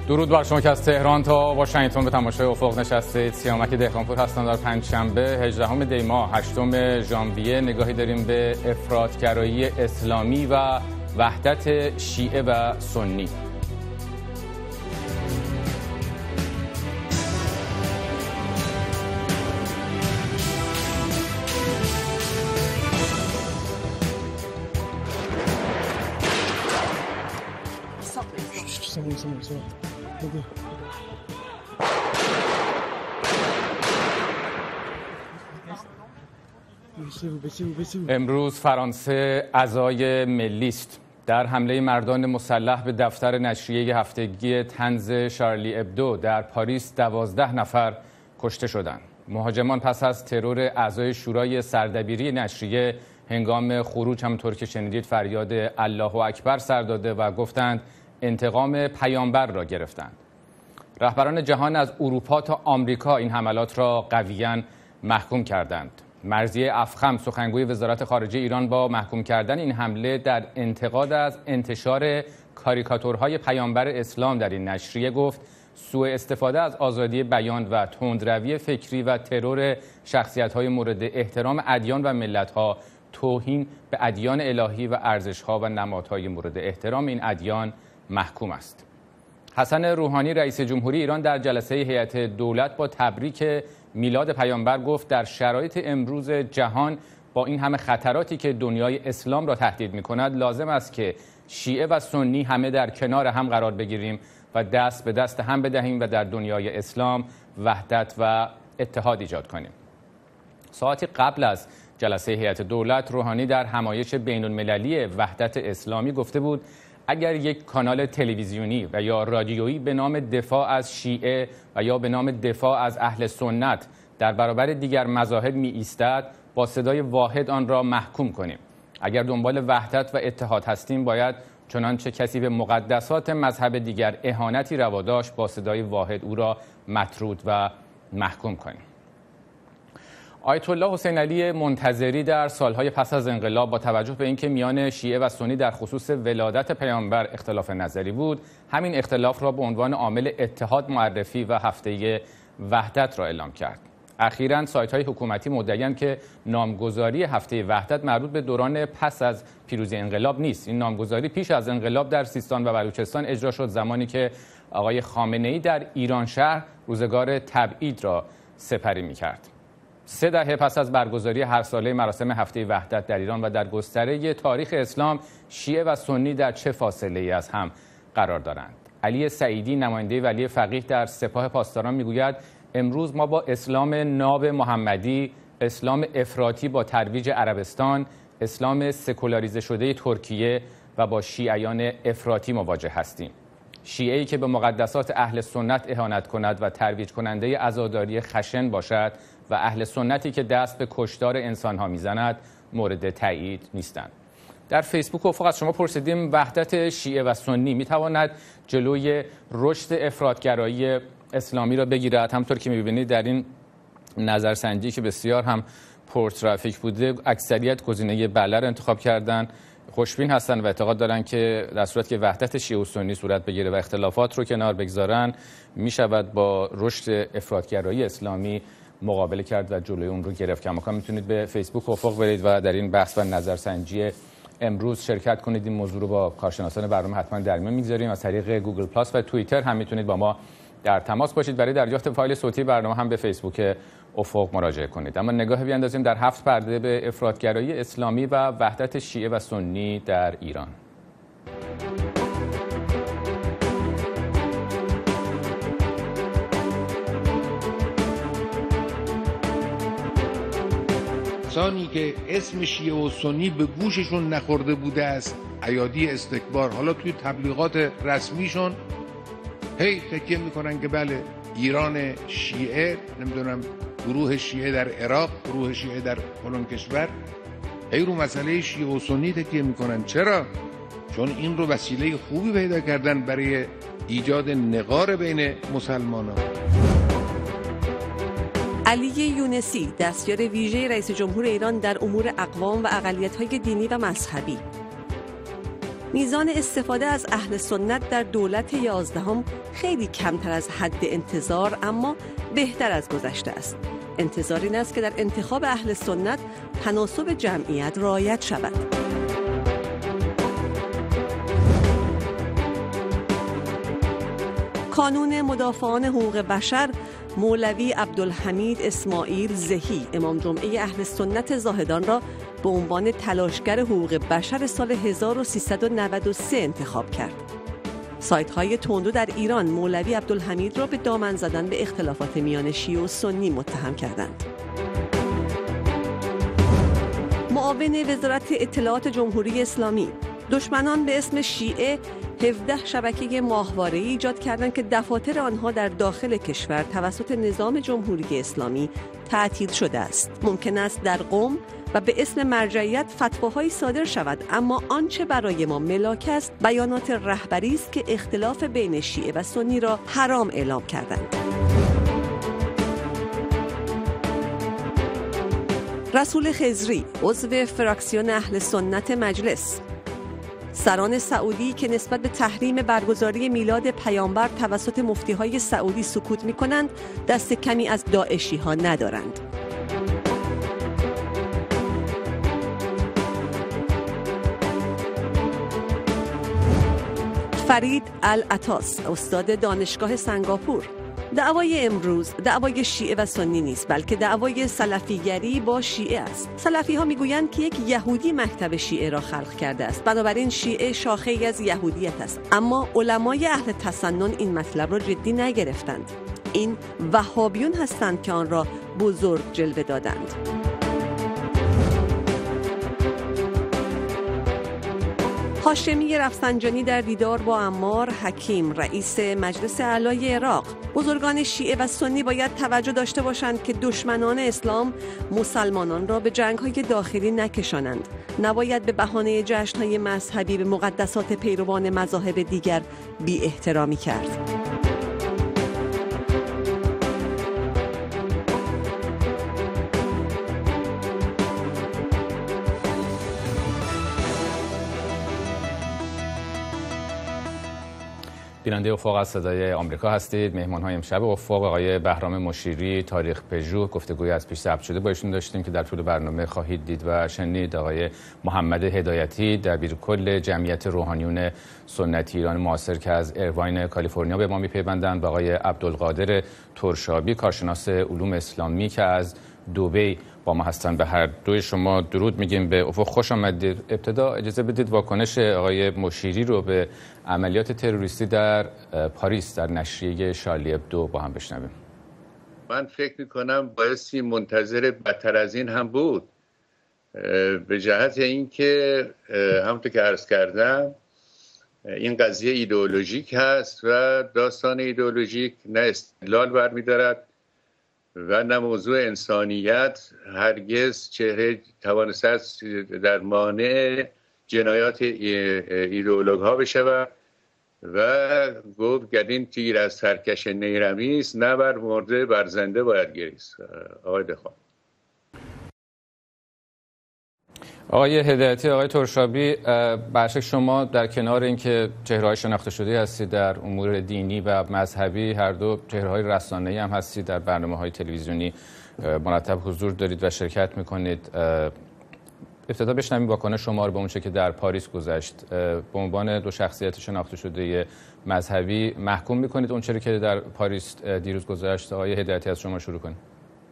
درود بر شما که از تهران تا واشنگتن به تماشای افق نشستید. سیامک دهقانپور هستم. در پنجشنبه 18 دی ماه 8 ژانویه نگاهی داریم به افراطگرایی اسلامی و وحدت شیعه و سنی. امروز فرانسه عزای ملی است. در حمله مردان مسلح به دفتر نشریه هفتگی طنز شارلی ابدو در پاریس 12 نفر کشته شدند. مهاجمان پس از ترور اعضای شورای سردبیری نشریه هنگام خروج، همونطور که شنیدید، فریاد الله اکبر سر داده و گفتند انتقام پیامبر را گرفتند. رهبران جهان از اروپا تا آمریکا این حملات را قویاً محکوم کردند. مرضیه افخم، سخنگوی وزارت خارجه ایران، با محکوم کردن این حمله در انتقاد از انتشار کاریکاتورهای پیامبر اسلام در این نشریه گفت سوء استفاده از آزادی بیان و تندروی فکری و ترور شخصیت‌های مورد احترام ادیان و ملت‌ها توهین به ادیان الهی و ارزش‌ها و نمادهای مورد احترام این ادیان محکوم است. حسن روحانی رئیس جمهوری ایران در جلسه هیئت دولت با تبریک میلاد پیامبر گفت در شرایط امروز جهان با این همه خطراتی که دنیای اسلام را تهدید می‌کند لازم است که شیعه و سنی همه در کنار هم قرار بگیریم و دست به دست هم بدهیم و در دنیای اسلام وحدت و اتحاد ایجاد کنیم. ساعتی قبل از جلسه هیئت دولت، روحانی در همایش بین‌المللی وحدت اسلامی گفته بود اگر یک کانال تلویزیونی و یا رادیویی به نام دفاع از شیعه و یا به نام دفاع از اهل سنت در برابر دیگر مذاهب می ایستد، با صدای واحد آن را محکوم کنیم. اگر دنبال وحدت و اتحاد هستیم، باید چنانچه کسی به مقدسات مذهب دیگر اهانتی روا داشت، با صدای واحد او را مطرود و محکوم کنیم. آیت الله حسین علی منتظری در سالهای پس از انقلاب با توجه به اینکه میان شیعه و سنی در خصوص ولادت پیامبر اختلاف نظری بود، همین اختلاف را به عنوان عامل اتحاد معرفی و هفته وحدت را اعلام کرد. اخیراً سایت‌های حکومتی مدعی‌اند که نامگذاری هفته وحدت مربوط به دوران پس از پیروزی انقلاب نیست. این نامگذاری پیش از انقلاب در سیستان و بلوچستان اجرا شد، زمانی که آقای خامنه‌ای در ایران شهر روزگار تبعید را سپری می‌کرد. 3 دهه پس از برگزاری هر ساله مراسم هفته وحدت در ایران و در گستره تاریخ اسلام، شیعه و سنی در چه فاصله‌ای از هم قرار دارند؟ علی سعیدی، نماینده ولی فقیه در سپاه پاسداران، میگوید امروز ما با اسلام ناب محمدی، اسلام افراطی با ترویج عربستان، اسلام سکولاریزه شده ترکیه و با شیعیان افراطی مواجه هستیم. شیعه‌ای که به مقدسات اهل سنت اهانت کند و ترویج کننده عزاداری خشن باشد و اهل سنتی که دست به کشتار انسان‌ها میزند مورد تایید نیستند. در فیسبوک افق از شما پرسیدیم وحدت شیعه و سنی میتواند جلوی رشد افراطگرایی اسلامی را بگیرد؟ همونطور که می‌بینید در این نظرسنجی که بسیار هم پرترافیک بوده، اکثریت گزینه بله را انتخاب کردن، خوشبین هستن و اعتقاد دارن که در صورت که وحدت شیعه و سنی صورت بگیره و اختلافات رو کنار بگذارن، میشود با رشد افراطگرایی اسلامی مقابله کرد و جلوی اون رو گرفت. کماکان میتونید به فیسبوک افق برید و در این بحث و نظرسنجی امروز شرکت کنید. این موضوع رو با کارشناسان برنامه حتما در میان میگذاریم. از طریق گوگل پلاس و توییتر هم میتونید با ما در تماس باشید. برای دریافت فایل صوتی برنامه هم به فیسبوک افق مراجعه کنید. اما نگاه بیاندازیم در 7 پرده به افراطگرایی اسلامی و وحدت شیعه و سنی در ایران. کسانی که اسم شیعه و سنی به گوششون نخورده بوده است، ایادی استکبار، حالا توی تبلیغات رسمیشون هی تکیه میکنن که بله ایران شیعه، نمیدونم گروه شیعه در عراق، گروه شیعه در فلان کشور، هی رو مسئله شیعه و سنی تکیه میکنن. چرا؟ چون این رو وسیله خوبی پیدا کردن برای ایجاد نقار بین مسلمانان. علی یونسی، دستیار ویژه رئیس جمهور ایران در امور اقوام و اقلیت‌های دینی و مذهبی. میزان استفاده از اهل سنت در دولت 11 خیلی کمتر از حد انتظار اما بهتر از گذشته است. انتظار این است که در انتخاب اهل سنت تناسب جمعیت رعایت شود. کانون مدافعان حقوق بشر مولوی عبدالحمید اسماعیل زهی امام جمعه اهل سنت زاهدان را به عنوان تلاشگر حقوق بشر سال 1393 انتخاب کرد. سایت‌های تندرو در ایران مولوی عبدالحمید را به دامن زدن به اختلافات میان شیعه و سنی متهم کردند. معاون وزارت اطلاعات جمهوری اسلامی: دشمنان به اسم شیعه 17 شبکه ماهواره‌ای ایجاد کردند که دفاتر آنها در داخل کشور توسط نظام جمهوری اسلامی تعطیل شده است. ممکن است در قم و به اسم مرجعیت فتواهایی صادر شود، اما آنچه برای ما ملاک است بیانات رهبری است که اختلاف بین شیعه و سنی را حرام اعلام کردند. رسول خضری عضو فراکسیون اهل سنت مجلس: سران سعودی که نسبت به تحریم برگزاری میلاد پیامبر توسط مفتی‌های سعودی سکوت می‌کنند، دست کمی از داعشی‌ها ندارند. فرید العطاس استاد دانشگاه سنگاپور: دعوای امروز دعوای شیعه و سنی نیست، بلکه دعوای سلفیگری با شیعه است. سلفی ها میگویند که یک یهودی مکتب شیعه را خلق کرده است، بنابراین شیعه شاخه‌ای از یهودیت است. اما علمای اهل تسنن این مطلب را جدی نگرفتند. این وهابیون هستند که آن را بزرگ جلوه دادند. هاشمی رفسنجانی در دیدار با عمار حکیم رئیس مجلس اعلای عراق: بزرگان شیعه و سنی باید توجه داشته باشند که دشمنان اسلام مسلمانان را به جنگ‌های داخلی نکشانند. نباید به بهانه جشن‌های مذهبی به مقدسات پیروان مذاهب دیگر بی احترامی کرد. بیننده افاق از صدای آمریکا هستید. مهمان‌های امشب افاق آقای بهرام مشیری، تاریخ پژوه، گفتگوی از پیش ضبط شده با ایشون داشتیم که در طول برنامه خواهید دید و شنید. آقای محمد هدایتی، دبیرکل جمعیت روحانیون سنتی ایران معاصر که از ایرواین کالیفرنیا به ما می‌پیوندند، و آقای عبدالقادر ترشابی، کارشناس علوم اسلامی که از دبی با ما هستن. به هر دوی شما درود میگیم، به افق خوش آمدید. ابتدا اجازه بدید واکنش آقای مشیری رو به عملیات تروریستی در پاریس در نشریه شارلی ابدو با هم بشنویم. من فکر میکنم بایستی منتظر بدتر از این هم بود، به جهت اینکه همونطور که عرض کردم این قضیه ایدئولوژیک هست و داستان ایدئولوژیک نه استدلال برمی‌دارد و نه موضوع انسانیت هرگز چهره توانسته است در مانع جنایات ایدئولوگ ها بشود و گفت گدین تیر از سرکش نیرمیز نه بر مرده بر زنده باید گریست. آقای دخان. آقای هدایتی، آقای ترشابی، برشک شما در کنار اینکه چهره‌های شناخته شده هستید در امور دینی و مذهبی، هر دو چهره‌های رسانه‌ای هم هستید، در برنامه‌های تلویزیونی مرتب حضور دارید و شرکت می‌کنید. ابتدا بشنویم واکنش شما رو به اون چه که در پاریس گذشت. به عنوان دو شخصیت شناخته شده مذهبی محکوم می‌کنید اون چیزی که در پاریس دیروز گذشت؟ آقای هدایتی از شما شروع کنید.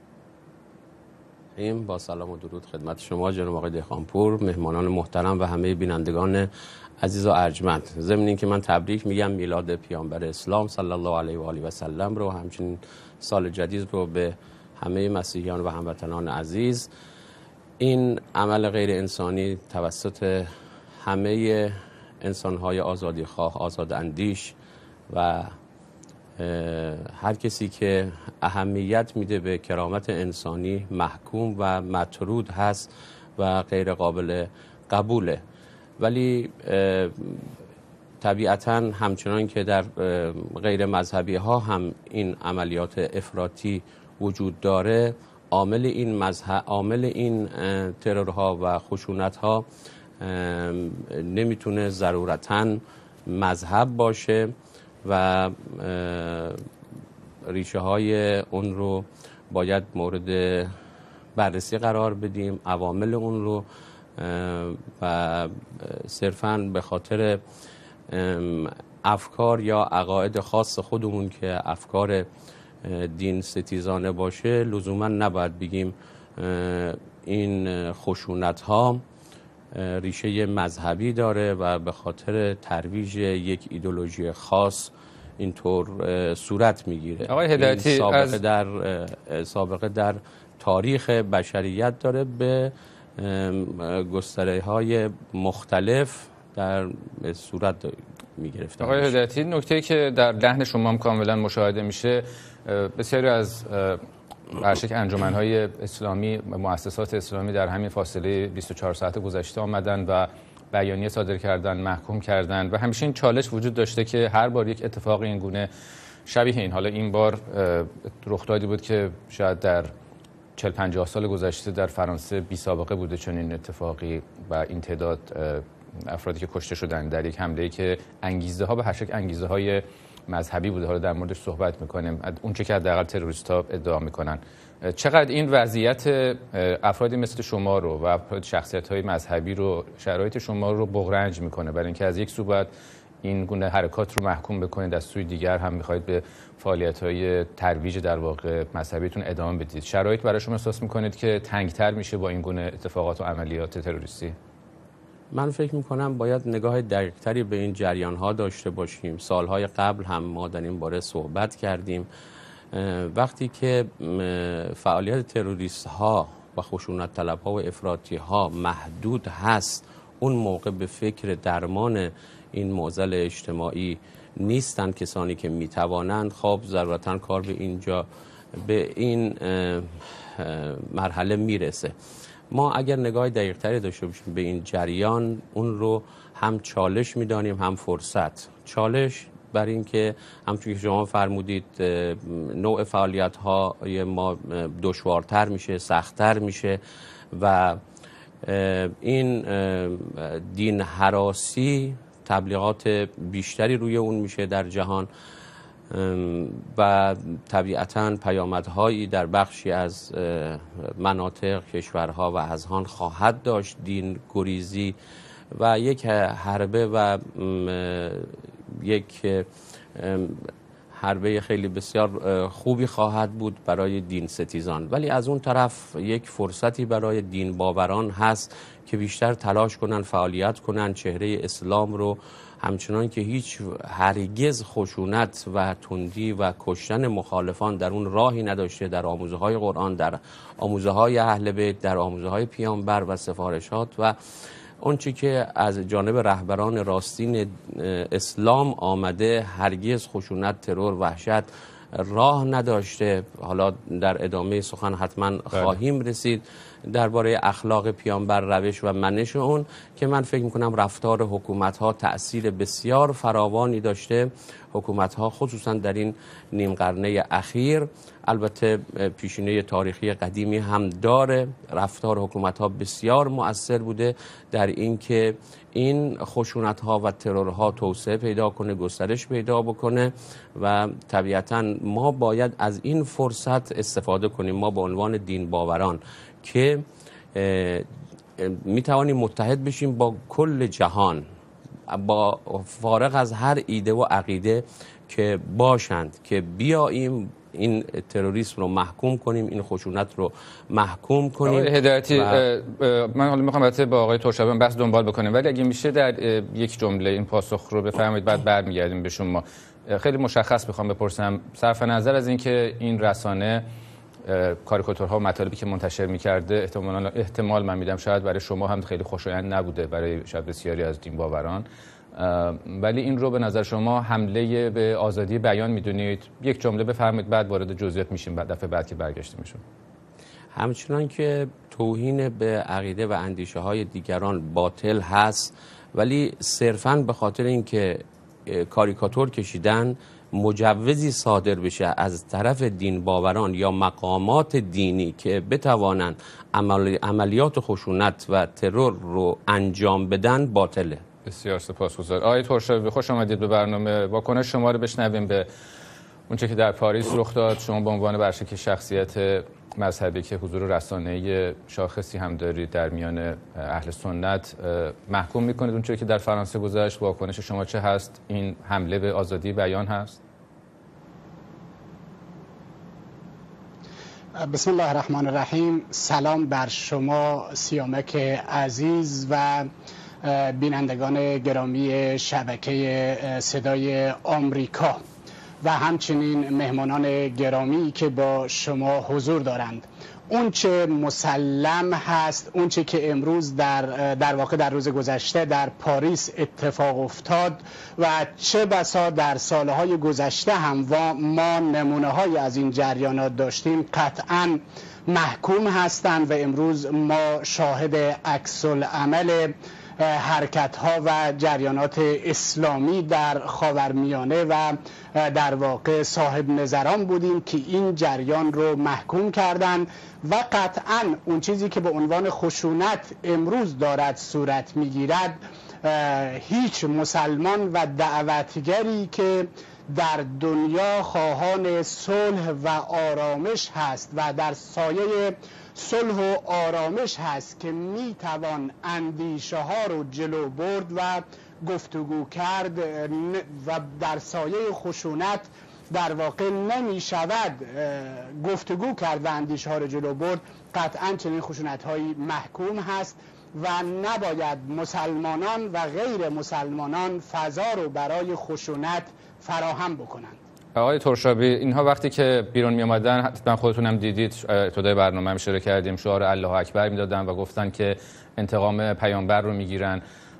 با سلام و درود خدمت شما جناب آقای دهقانپور، مهمانان محترم و همه بینندگان عزیز و ارجمند. ضمن اینکه من تبریک میگم میلاد پیامبر اسلام صلی الله علیه و آله و سلم رو، همچنین سال جدید رو به همه مسیحیان و هموطنان عزیز. این عمل غیر انسانی توسط همه انسان‌های آزادیخواه، آزاد اندیش و هر کسی که اهمیت میده به کرامت انسانی محکوم و مطرود هست و غیر قابل قبوله. ولی طبیعتاً همچنان که در غیر مذهبی ها هم این عملیات افراطی وجود داره، عامل این ترورها و خشونت‌ها نمیتونه ضرورتاً مذهب باشه و ریشه های اون رو باید مورد بررسی قرار بدیم، عوامل اون رو، و صرفاً به خاطر افکار یا عقاید خاص خودمون که افکار دین ستیزانه باشه لزوما نباید بگیم این خشونت ها ریشه مذهبی داره و به خاطر ترویج یک ایدئولوژی خاص اینطور صورت میگیره. آقای هدایتی سابقه در تاریخ بشریت داره به گستره های مختلف در صورت میگرفته. آقای هدایتی، نکته‌ای که در لحن شما هم کاملا مشاهده میشه، بسیاری از برشک انجمن‌های اسلامی و مؤسسات اسلامی در همین فاصله 24 ساعت گذشته آمدن و بیانیه صادر کردن، محکوم کردن و همیشه این چالش وجود داشته که هر بار یک اتفاق این گونه شبیه این، حالا این بار رخدادی بود که شاید در 40-50 سال گذشته در فرانسه بی سابقه بوده چنین اتفاقی و این تعداد افرادی که کشته شدن در یک حمله‌ای که انگیزه ها به هر شکل انگیزه های مذهبی بوده. حالا در موردش صحبت می‌کنیم، اون چه که حداقل تروریست‌ها ادعا می‌کنن. چقدر این وضعیت افرادی مثل شما رو و افراد شخصیت‌های مذهبی رو، شرایط شما رو بغرنج می‌کنه، برای اینکه از یک سو باید این گونه حرکات رو محکوم بکنید، از سوی دیگر هم می‌خواید به فعالیت‌های ترویج در واقع مذهبیتون ادامه بدید. شرایط برای شما احساس می‌کنید که تنگ‌تر میشه با این گونه اتفاقات و عملیات تروریستی؟ من فکر میکنم باید نگاه دقیق‌تری به این جریان‌ها داشته باشیم. سالهای قبل هم ما در این باره صحبت کردیم. وقتی که فعالیت تروریست‌ها و خشونت طلب‌ها و افراطی‌ها محدود هست، اون موقع به فکر درمان این معضل اجتماعی نیستن کسانی که میتوانند. خب ضرورتاً کار به این مرحله میرسه. ما اگر نگاه دقیق تری داشته باشیم به این جریان، اون رو هم چالش میدانیم هم فرصت. چالش برای این که همچون که شما فرمودید نوع فعالیت های ما دشوارتر میشه، سختتر میشه و این دین هراسی تبلیغات بیشتری روی اون میشه در جهان و طبیعتاً پیامدهایی در بخشی از مناطق، کشورها و اذهان خواهد داشت. دین گریزی و یک حربه و یک حربه خیلی بسیار خوبی خواهد بود برای دین ستیزان، ولی از اون طرف یک فرصتی برای دین باوران هست که بیشتر تلاش کنن، فعالیت کنن، چهره اسلام رو همچنان که هیچ هرگز خشونت و تندی و کشتن مخالفان در اون راهی نداشته در آموزه های قرآن، در آموزه های اهل بیت، در آموزه های پیامبر و سفارشات و اون چی که از جانب رهبران راستین اسلام آمده، هرگز خشونت، ترور، وحشت راه نداشته. حالا در ادامه سخن حتما خواهیم رسید درباره اخلاق پیامبر، روش و منش اون، که من فکر میکنم رفتار حکومت ها تأثیر بسیار فراوانی داشته. حکومت ها خصوصا در این نیم قرنه اخیر، البته پیشینه تاریخی قدیمی هم داره، رفتار حکومت ها بسیار مؤثر بوده در اینکه این خشونت ها و ترورها توسعه پیدا کنه، گسترش پیدا بکنه و طبیعتا ما باید از این فرصت استفاده کنیم. ما به عنوان دین باوران که می توانیم متحد بشیم با کل جهان، با فارغ از هر ایده و عقیده که باشند، که بیاییم این تروریسم رو محکوم کنیم، این خشونت رو محکوم کنیم. آقای هدایتی، من حالا میخوام البته با آقای ترشبیان بحث دنبال بکنیم، ولی اگه میشه در یک جمله این پاسخ رو بفرمایید، بعد برمیگردیم به شما. خیلی مشخص میخوام بپرسم، صرف نظر از اینکه این رسانه کاریکاتورها و مطالبی که منتشر می‌کرده احتمال من میدم شاید برای شما هم خیلی خوشایند نبوده، برای شاید بسیاری از دین باوران، ولی این رو به نظر شما حمله به آزادی بیان میدونید؟ یک جمله بفرمایید بعد وارد جزئیات میشیم، بعد دفعه بعد که برگشته میشیم. همچنان که توهین به عقیده و اندیشه های دیگران باطل هست، ولی صرفاً به خاطر اینکه کاریکاتور کشیدن مجوزی صادر بشه از طرف دین باوران یا مقامات دینی که بتوانند عملیات خشونت و ترور رو انجام بدن باطله. بسیار سپاسگزار. آقای ترشابی خوش آمدید به برنامه. واکنش شما رو بشنویم به اونچه که در پاریس رخ داد. شما به عنوان برشکل شخصیت مذهبی که حضور رسانه‌ای شاخصی هم دارید در میان اهل سنت، محکوم میکنید اونچه که در فرانسه گذشت؟ واکنش شما چه هست؟ این حمله به آزادی بیان هست؟ بسم الله الرحمن الرحیم. سلام بر شما سیامک عزیز و بینندگان گرامی شبکه صدای آمریکا و همچنین مهمانان گرامی که با شما حضور دارند. اون چه مسلم هست، اون چه که امروز در واقع در روز گذشته در پاریس اتفاق افتاد و چه بسا در سالهای گذشته هم ما نمونه های از این جریانات داشتیم، قطعاً محکوم هستند و امروز ما شاهد عکس العمل حرکت ها و جریانات اسلامی در خاورمیانه و در واقع صاحب نظران بودیم که این جریان رو محکوم کردند و قطعاً اون چیزی که به عنوان خشونت امروز دارد صورت میگیرد، هیچ مسلمان و دعوتگری که در دنیا خواهان صلح و آرامش هست و در سایه صلح و آرامش هست که میتوان اندیشه ها رو جلو برد و گفتگو کرد و در سایه خشونت در واقع نمی شود گفتگو کرد و اندیشه ها رو جلو برد، قطعا چنین خشونت هایی محکوم هست و نباید مسلمانان و غیر مسلمانان فضا رو برای خشونت فراهم بکنند. آقای ترشابی، اینها وقتی که بیرون می آمدن، حتما خودتون هم دیدید، ابتدای برنامه هم اشاره کردیم، شعار الله اکبر میدادن و گفتن که انتقام پیامبر رو میگیرن.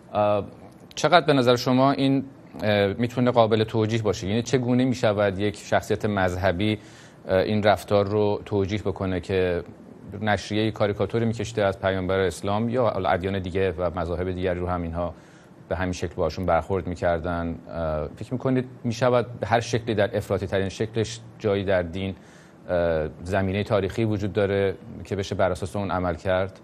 چقدر به نظر شما این میتونه قابل توجیه باشه؟ یعنی چگونه میشود یک شخصیت مذهبی این رفتار رو توجیه بکنه که نشریه کاریکاتوری میکشیده از پیامبر اسلام یا ادیان دیگه و مذاهب دیگری رو هم اینها به همین شکل باشون برخورد میکردن؟ فکر میکنید میشود به هر شکلی، در افراطی ترین شکلش، جایی در دین زمینه تاریخی وجود داره که بشه بر اساس اون عمل کرد؟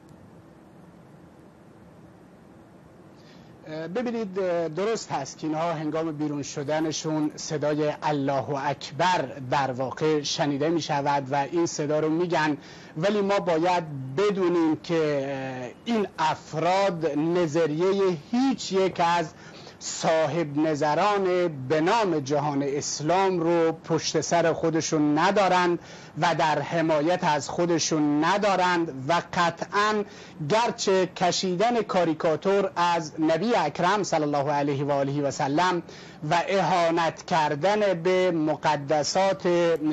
ببینید، درست هست که اینها هنگام بیرون شدنشون صدای الله اکبر در واقع شنیده می شود و این صدا رو میگن، ولی ما باید بدونیم که این افراد نظریه هیچ یک از صاحب نظران به نام جهان اسلام رو پشت سر خودشون ندارند و در حمایت از خودشون ندارند و قطعاً گرچه کشیدن کاریکاتور از نبی اکرم صلی الله علیه و آله و سلم و اهانت کردن به مقدسات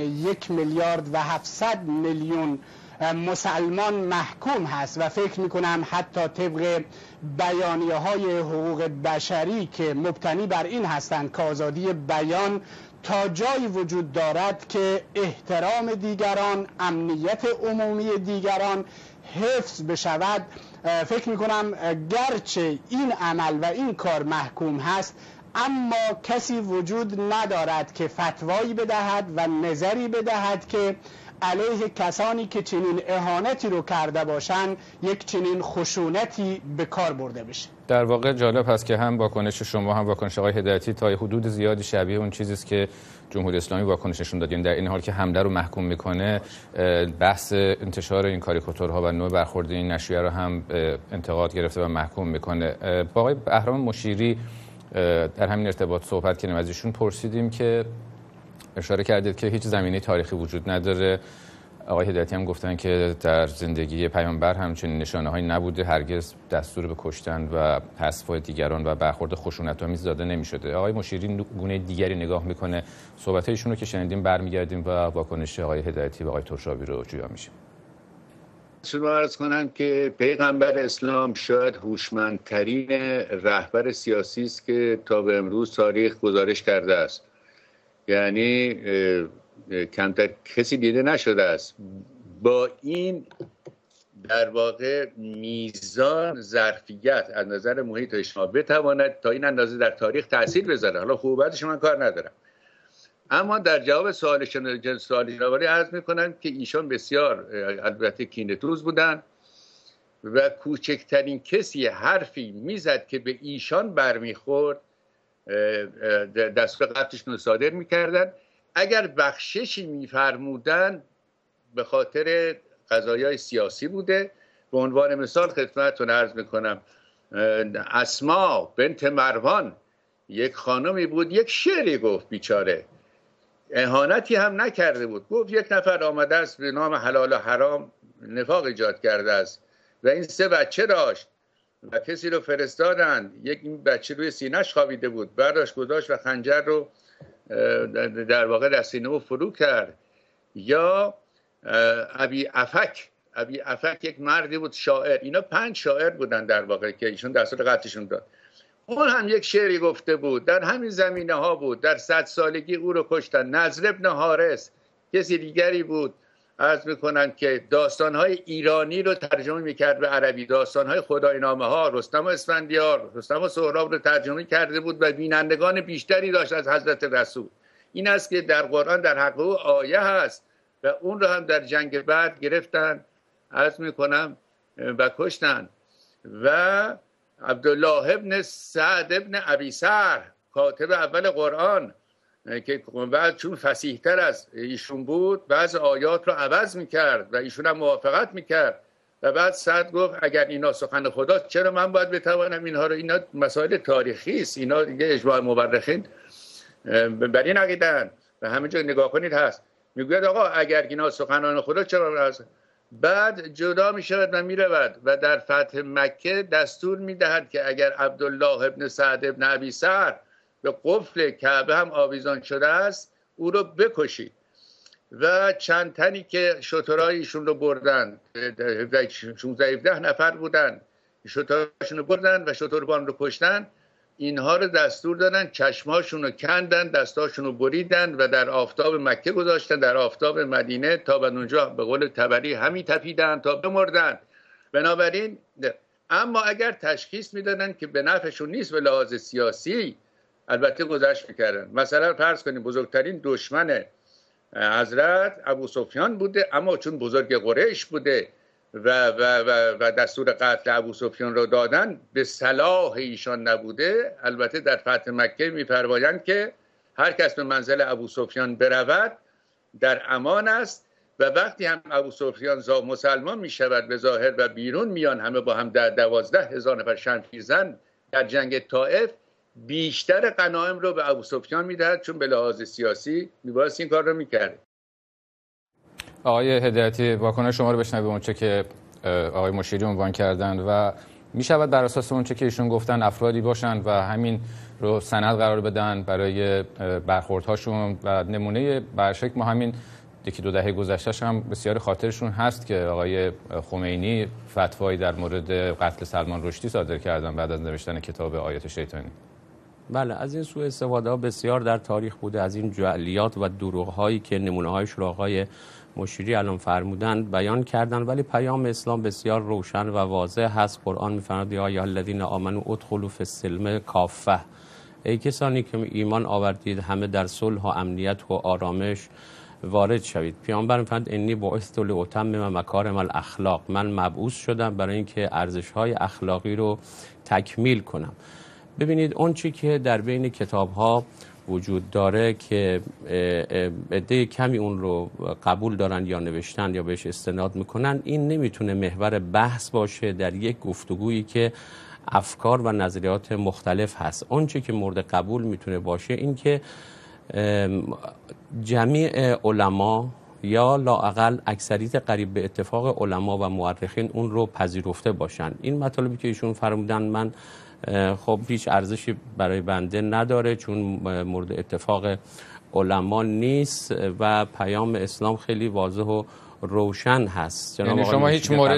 1,700,000,000 مسلمان محکوم هست و فکر میکنم حتی طبق بیانیه های حقوق بشری که مبتنی بر این هستند که آزادی بیان تا جایی وجود دارد که احترام دیگران، امنیت عمومی دیگران حفظ بشود، فکر میکنم گرچه این عمل و این کار محکوم هست، اما کسی وجود ندارد که فتوایی بدهد و نظری بدهد که علیه کسانی که چنین اهانتی رو کرده باشند یک چنین خشونتی به کار برده بشه. در واقع جالب هست که هم واکنش شما هم واکنش آقای هدایتی تا حدود زیادی شبیه اون چیزی است که جمهوری اسلامی واکنششون داد. در این حال که حمله رو محکوم میکنه، بحث انتشار این کاریکاتورها و نوع برخورد این نشریه رو هم انتقاد گرفته و محکوم میکنه. با آقای بهرام مشیری در همین ارتباط صحبت کردیم، از ایشون پرسیدیم که اشاره کردید که هیچ زمینه تاریخی وجود نداره. آقای هدایتی هم گفتن که در زندگی پیامبر همچنین نشانه‌هایی نبوده، هرگز دستور به کشتن و حذف دیگران و برخورد خشونت‌آمیز داده نمی‌شده. آقای مشیری گونه دیگری نگاه میکنه. صحبت ایشون رو که شنیدیم برمیگردیم و واکنش آقای هدایتی و آقای ترشابی رو جویا میشیم. شما عرض کنم که پیغمبر اسلام شاید هوشمندترین رهبر سیاسی است که تا به امروز تاریخ گزارش کرده است. یعنی کمتر کسی دیده نشده است با این در واقع میزان ظرفیت از نظر محیط اجتماعی بتواند تا این اندازه در تاریخ تاثیر بذاره. حالا خوبیتش من کار ندارم، اما در جواب سوال جنابعالی عرض میکنم که ایشان بسیار البته کینه‌توز بودن و کوچکترین کسی حرفی میزد که به ایشان برمیخورد دستور قتلشون رو صادر میکردن. اگر بخششی میفرمودن به خاطر قضایای سیاسی بوده. به عنوان مثال خدمتتون عرض میکنم اسما بنت مروان یک خانمی بود، یک شعری گفت، بیچاره اهانتی هم نکرده بود، گفت یک نفر آمده است به نام حلال و حرام نفاق ایجاد کرده است و این 3 بچه داشت و کسی رو فرستادن، یک این بچه روی سینه‌اش خوابیده بود، برداشت گذاشت و خنجر رو در واقع در سینه او فرو کرد. یا ابی افک یک مردی بود شاعر، اینا 5 شاعر بودن در واقع که ایشون دستور قتلشون داد. اون هم یک شعری گفته بود، در همین زمینه ها بود، در 100 سالگی او رو کشتن. نضر ابن حارس کسی دیگری بود، عرض میکنن که داستانهای ایرانی رو ترجمه میکرد به عربی، داستانهای خداینامه ها، رستم و اسفندیار، رستم و سهراب رو ترجمه کرده بود و بینندگان بیشتری داشت از حضرت رسول. این است که در قرآن در حق او آیه هست و اون رو هم در جنگ بعد گرفتن، عرض میکنم، و کشتن. و عبدالله ابن سعد ابن ابی سر کاتب اول قرآن که بعد چون فصیح‌تر از ایشون بود بعض آیات رو عوض میکرد و ایشون هم موافقت میکرد و بعد سعد گفت اگر اینا سخن خدا چرا من باید بتوانم اینها رو، اینا مسائل تاریخی است، اینا دیگه اجماع مورخین بر این عقیده‌اند و همه جا نگاه کنید هست. میگوید آقا اگر اینا سخنان خدا چرا بعد جدا می شود و می رود و در فتح مکه دستور می دهد که اگر عبدالله ابن سعد ابن ابی سر به قفل کعبه هم آویزان شده است او رو بکشید. و چند تنی که شترهای ایشون رو بردن، 16-17 نفر بودن، شترهاشون رو بردن و شتربان رو کشتن، اینها رو دستور دادن چشماشون رو کندن، دستاشون رو بریدن و در آفتاب مکه گذاشتن، در آفتاب مدینه تا به اونجا به قول طبری همی تپیدن تا بمردن. بنابراین اما اگر تشخیص میدادن که به نفعشون نیست به لحاظ سیاسی البته گذشت میکردن. مثلا فرض کنیم بزرگترین دشمن حضرت ابو سفیان بوده، اما چون بزرگ قریش بوده و دستور قتل ابو سفیان رو دادن، به صلاح ایشان نبوده. البته در فتح مکه می‌فرمایند که هر کس به منزل ابو سفیان برود در امان است و وقتی هم ابو سفیان مسلمان می‌شود به ظاهر و بیرون میان همه با هم در 12,000 نفر شمشیرزن در جنگ طائف، بیشتر غنایم رو به ابو سفیان میدهد چون به لحاظ سیاسی میبایست این کار رو میکرد. آقای هدایتی واکنش شما رو بشنویم اونچه که آقای مشیری عنوان کردن و میشود بر اساس اونچه که ایشون گفتن افرادی باشن و همین رو سند قرار بدن برای برخوردهاشون و نمونه برشک ما همین یکی 2 دهه گذشتهش هم بسیار خاطرشون هست که آقای خمینی فتوایی در مورد قتل سلمان رشدی صادر کردن بعد از نوشتن کتاب آیات شیطانی. بله، از این سوء استفاده ها بسیار در تاریخ بوده، از این جعلیات و دروغ هایی که نمونه هایش رو آقای مشیری الان فرمودن بیان کردن، ولی پیام اسلام بسیار روشن و واضح هست. قرآن میفرماید یا ایها الذین آمنوا ادخلوا فی السلم کافه، ای کسانی که ایمان آوردید همه در صلح و امنیت و آرامش وارد شوید. پیامبر میفرماید انی بعثت لاتمم مکارم الاخلاق، من مبعوث شدم برای اینکه ارزش های اخلاقی رو تکمیل کنم. ببینید اون چی که در بین کتاب ها وجود داره که عده کمی اون رو قبول دارن یا نوشتن یا بهش استناد میکنن، این نمیتونه محور بحث باشه در یک گفتگویی که افکار و نظریات مختلف هست. اون چی که مورد قبول میتونه باشه این که جمیع علما یا لااقل اکثریت قریب به اتفاق علما و مورخین اون رو پذیرفته باشن. این مطالبی که ایشون فرمودن من خب هیچ ارزشی برای بنده نداره چون مورد اتفاق علما نیست و پیام اسلام خیلی واضح و روشن هست. یعنی شما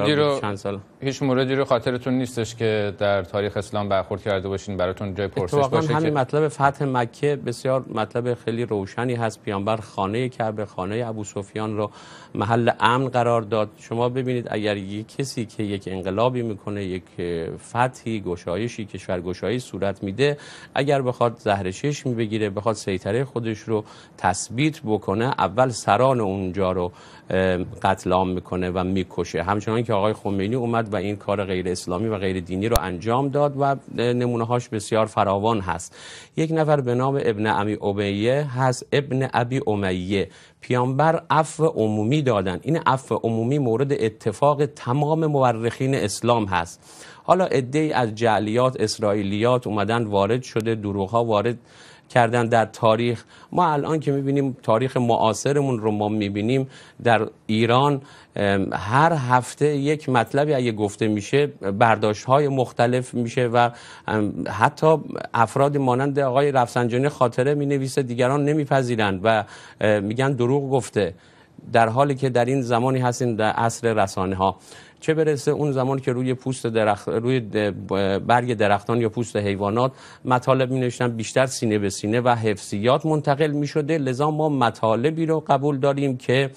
هیچ موردی رو خاطرتون نیستش که در تاریخ اسلام برخورد کرده باشین براتون جای پرسش باشه؟ همین مطلب فتح مکه بسیار مطلب خیلی روشنی هست. پیامبر خانه کعبه، خانه ابوسفیان رو محل امن قرار داد. شما ببینید اگر یک کسی که یک انقلابی میکنه، یک فتحی، گشایشی، کشورگشایی صورت میده، اگر بخواد زهر چشم بگیره، بخواد سیطره خودش رو تثبیت بکنه، اول سران اونجا رو قتل عام میکنه و میکشه. همچنان که آقای خمینی اومد و این کار غیر اسلامی و غیر دینی رو انجام داد و نمونه هاش بسیار فراوان هست. یک نفر به نام ابن ابی امیه هست. ابن ابی امیه پیامبر عفو عمومی دادن. این عفو عمومی مورد اتفاق تمام مورخین اسلام هست. حالا عده‌ای از جعلیات، اسرائیلیات اومدن وارد شده، دروغ‌ها وارد کردن در تاریخ. ما الان که میبینیم تاریخ معاصرمون رو ما میبینیم در ایران هر هفته یک مطلبی اگه گفته میشه برداشت‌های مختلف میشه و حتی افراد مانند آقای رفسنجانی خاطره مینویسه، دیگران نمیپذیرند و میگن دروغ گفته، در حالی که در این زمانی هستیم در عصر رسانه ها. چه برسه اون زمان که روی پوست درخت، روی برگ درختان یا پوست حیوانات مطالب می نوشتن، بیشتر سینه به سینه و حفظیات منتقل می شده. لذا ما مطالبی رو قبول داریم که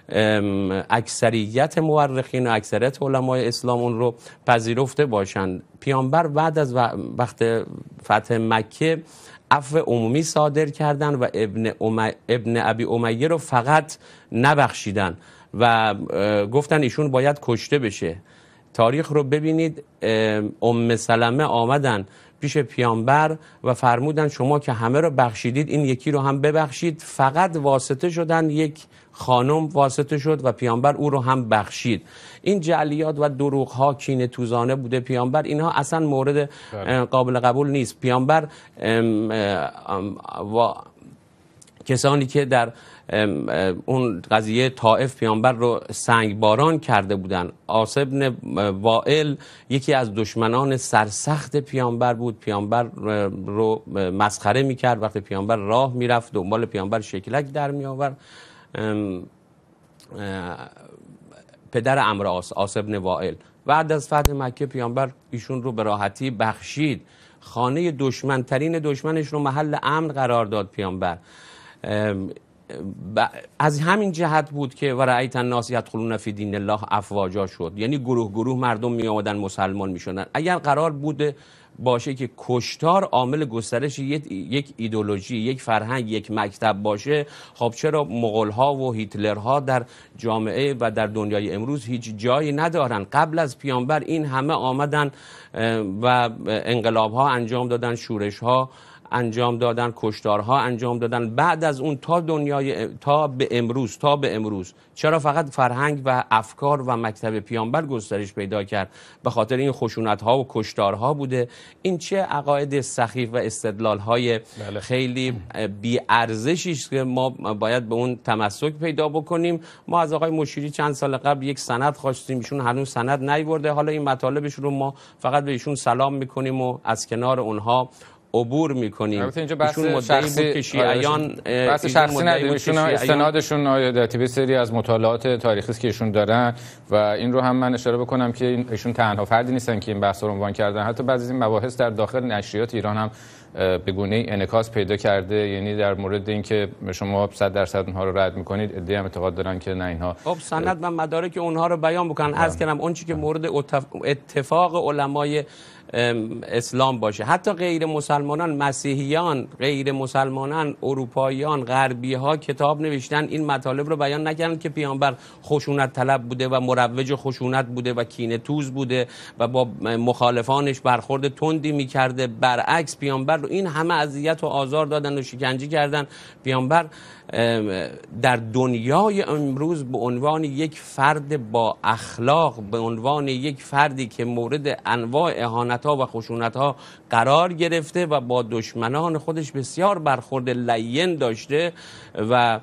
اکثریت مورخین و اکثریت علمای اسلام اون رو پذیرفته باشند. پیامبر بعد از وقت فتح مکه عفو عمومی صادر کردن و ابن ابی امیه رو فقط نبخشیدن و گفتن ایشون باید کشته بشه. تاریخ رو ببینید، ام سلمه آمدن پیش پیامبر و فرمودن شما که همه رو بخشیدید، این یکی رو هم ببخشید. فقط واسطه شدن، یک خانم واسطه شد و پیامبر او رو هم بخشید. این جعلیات و دروغ ها کینه توزانه بوده پیامبر، اینها اصلا مورد قابل قبول نیست. پیامبر و کسانی که در اون قضیه طائف پیامبر رو سنگ باران کرده بودن، عاص بن وائل یکی از دشمنان سرسخت پیامبر بود، پیامبر رو مسخره میکرد. وقتی پیامبر راه میرفت دنبال پیامبر شکلک در می آورد. پدر عمرو عاص بن وائل بعد از فتح مکه پیامبر ایشون رو به راحتی بخشید. خانه دشمنترین دشمنش رو محل امن قرار داد پیامبر. از همین جهت بود که و رأیت الناس یدخلون فی دین الله افواجا شد، یعنی گروه گروه مردم می آمدن مسلمان می شدن. اگر قرار بوده باشه که کشتار عامل گسترش یک ایدئولوژی، یک فرهنگ، یک مکتب باشه، خب چرا مغول‌ها و هیتلرها در جامعه و در دنیای امروز هیچ جایی ندارن؟ قبل از پیامبر این همه آمدن و انقلاب‌ها انجام دادن، شورش‌ها انجام دادن، کشتارها انجام دادن. بعد از اون تا به امروز چرا فقط فرهنگ و افکار و مکتب پیامبر گسترش پیدا کرد؟ به خاطر این خشونت‌ها و کشتارها بوده. این چه عقاید سخیف و استدلال‌های خیلی بی‌ارزشی است که ما باید به اون تمسک پیدا بکنیم. ما از آقای مشیری چند سال قبل یک سند خواستیم، ایشون هنوز سند نیورده. حالا این مطالبش رو ما فقط به ایشون سلام می‌کنیم و از کنار اونها عبور میکنیم. البته اینجا بحث شخصی نداریم. ایشون استنادشون آیاتی به سری از مطالعات تاریخی است که ایشون دارن و این رو هم من اشاره بکنم که ایشون تنها فردی نیستن که این بحث رو عنوان کردن. حتی بعضی از این مباحث در داخل نشریات ایران هم به گونه‌ای انعکاس پیدا کرده. یعنی در مورد اینکه شما 100% اونها رو رد میکنید، عده‌ای هم اعتقاد دارن که نه، اینها خب سند و مدارک اونها رو بیان بکنن. عرض کردم اون چیزی که مورد اتفاق علمای اسلام باشه. حتی غیر مسلمانان، مسیحیان، غیر مسلمانان، اروپاییان، غربی ها کتاب نوشتن، این مطالب رو بیان نکردن که پیامبر خشونت طلب بوده و مروج خشونت بوده و کینه توز بوده و با مخالفانش برخورد تندی میکرده. برعکس پیامبر رو این همه اذیت و آزار دادن و شکنجه کردن. پیامبر در دنیای امروز به عنوان یک فرد با اخلاق، به عنوان یک فردی که مورد انواع اهانت‌ها و خشونت‌ها قرار گرفته و با دشمنان خودش بسیار برخورد لین داشته و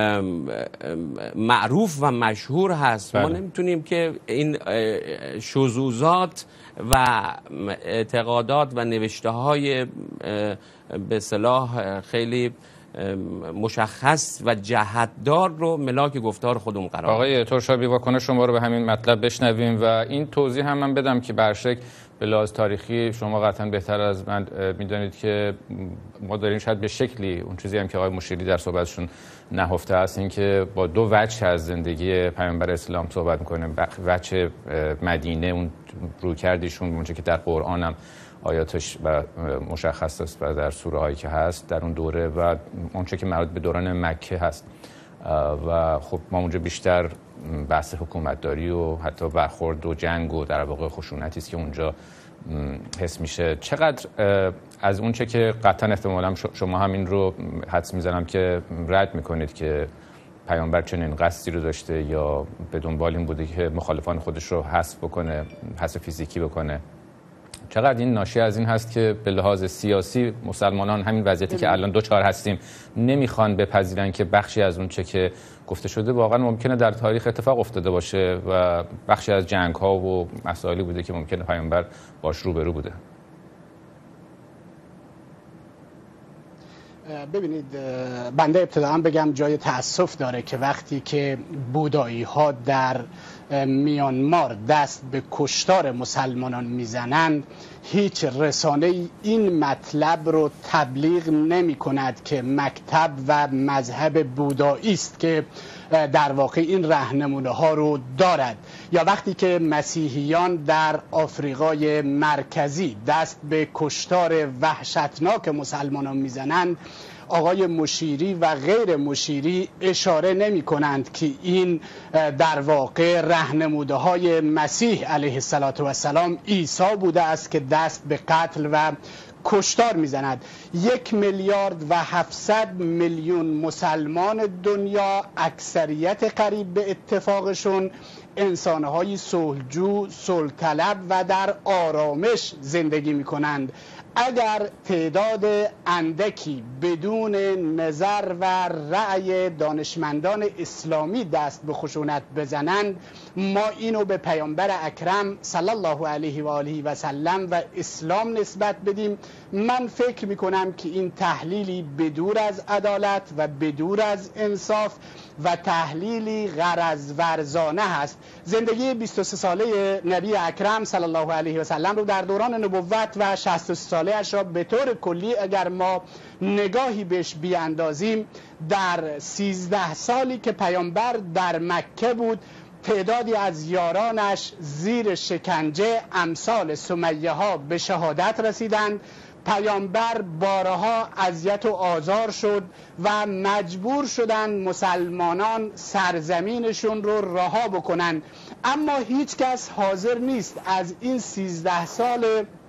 معروف و مشهور هست. ما نمیتونیم که این شذوذات و اعتقادات و نوشته‌های به اصطلاح خیلی مشخص و جهتدار رو ملاک گفتار خودمون قرار. آقای ترشابی واکنش شما رو به همین مطلب بشنویم و این توضیح هم من بدم که برشک به لحاظ تاریخی شما قطعا بهتر از من میدونید که ما داریم شاید به شکلی اون چیزی هم که آقای مشیری در صحبتشون نهفته است، این که با دو وجه از زندگی پیامبر اسلام صحبت میکنه. وجه مدینه، اون رویکردشون، اونچه که در قرآن هم آیاتش و مشخص است و در سوره هایی که هست در اون دوره، و اونچه که مربوط به دوران مکه هست. و خب ما اونجا بیشتر بحث حکومتداری و حتی برخورد و جنگ و در واقع خشونتی است که اونجا حس میشه. چقدر از اونچه که قطعا احتمالاً شما همین رو حدس میزنم که رد میکنید که پیامبر چنین قصدی رو داشته یا به دنبال این بوده که مخالفان خودش رو حذف بکنه، حذف فیزیکی بکنه، چقدر این ناشی از این هست که به لحاظ سیاسی مسلمانان همین وضعیتی که الان دوچار هستیم نمیخوان بپذیرن که بخشی از اون چه که گفته شده واقعا ممکنه در تاریخ اتفاق افتاده باشه و بخشی از جنگ ها و مسائلی بوده که ممکنه پیامبر باش روبرو بوده؟ ببینید، بنده ابتداً بگم جای تأسف داره که وقتی که بودایی ها در میانمار دست به کشتار مسلمانان میزنند، هیچ رسانه این مطلب رو تبلیغ نمی کند که مکتب و مذهب بودایی است که در واقع این راهنمونه ها رو دارد. یا وقتی که مسیحیان در آفریقای مرکزی دست به کشتار وحشتناک مسلمانان میزنند، آقای مشیری و غیر مشیری اشاره نمی کنند که این در واقع راهنموده های مسیح علیه السلام عیسی بوده است که دست به قتل و کشتار میزند. 1,700,000,000 مسلمان دنیا، اکثریت قریب به اتفاقشون انسانهای صلحجو، صلح طلب و در آرامش زندگی میکنند. اگر تعداد اندکی بدون نظر و رأی دانشمندان اسلامی دست به خشونت بزنند، ما اینو به پیامبر اکرم صلی الله علیه و آله و سلم و اسلام نسبت بدیم. من فکر میکنم که این تحلیلی بدور از عدالت و بدور از انصاف و تحلیلی غرض ورزانه هست. زندگی 23 ساله نبی اکرم صلی الله علیه و سلم رو در دوران نبوت و 63 ساله اش را به طور کلی اگر ما نگاهی بهش بیاندازیم، در 13 سالی که پیامبر در مکه بود تعدادی از یارانش زیر شکنجه امثال سمیه ها به شهادت رسیدند. پیامبر بارها اذیت و آزار شد و مجبور شدند مسلمانان سرزمینشون رو رها بکنن، اما هیچ کس حاضر نیست از این 13 سال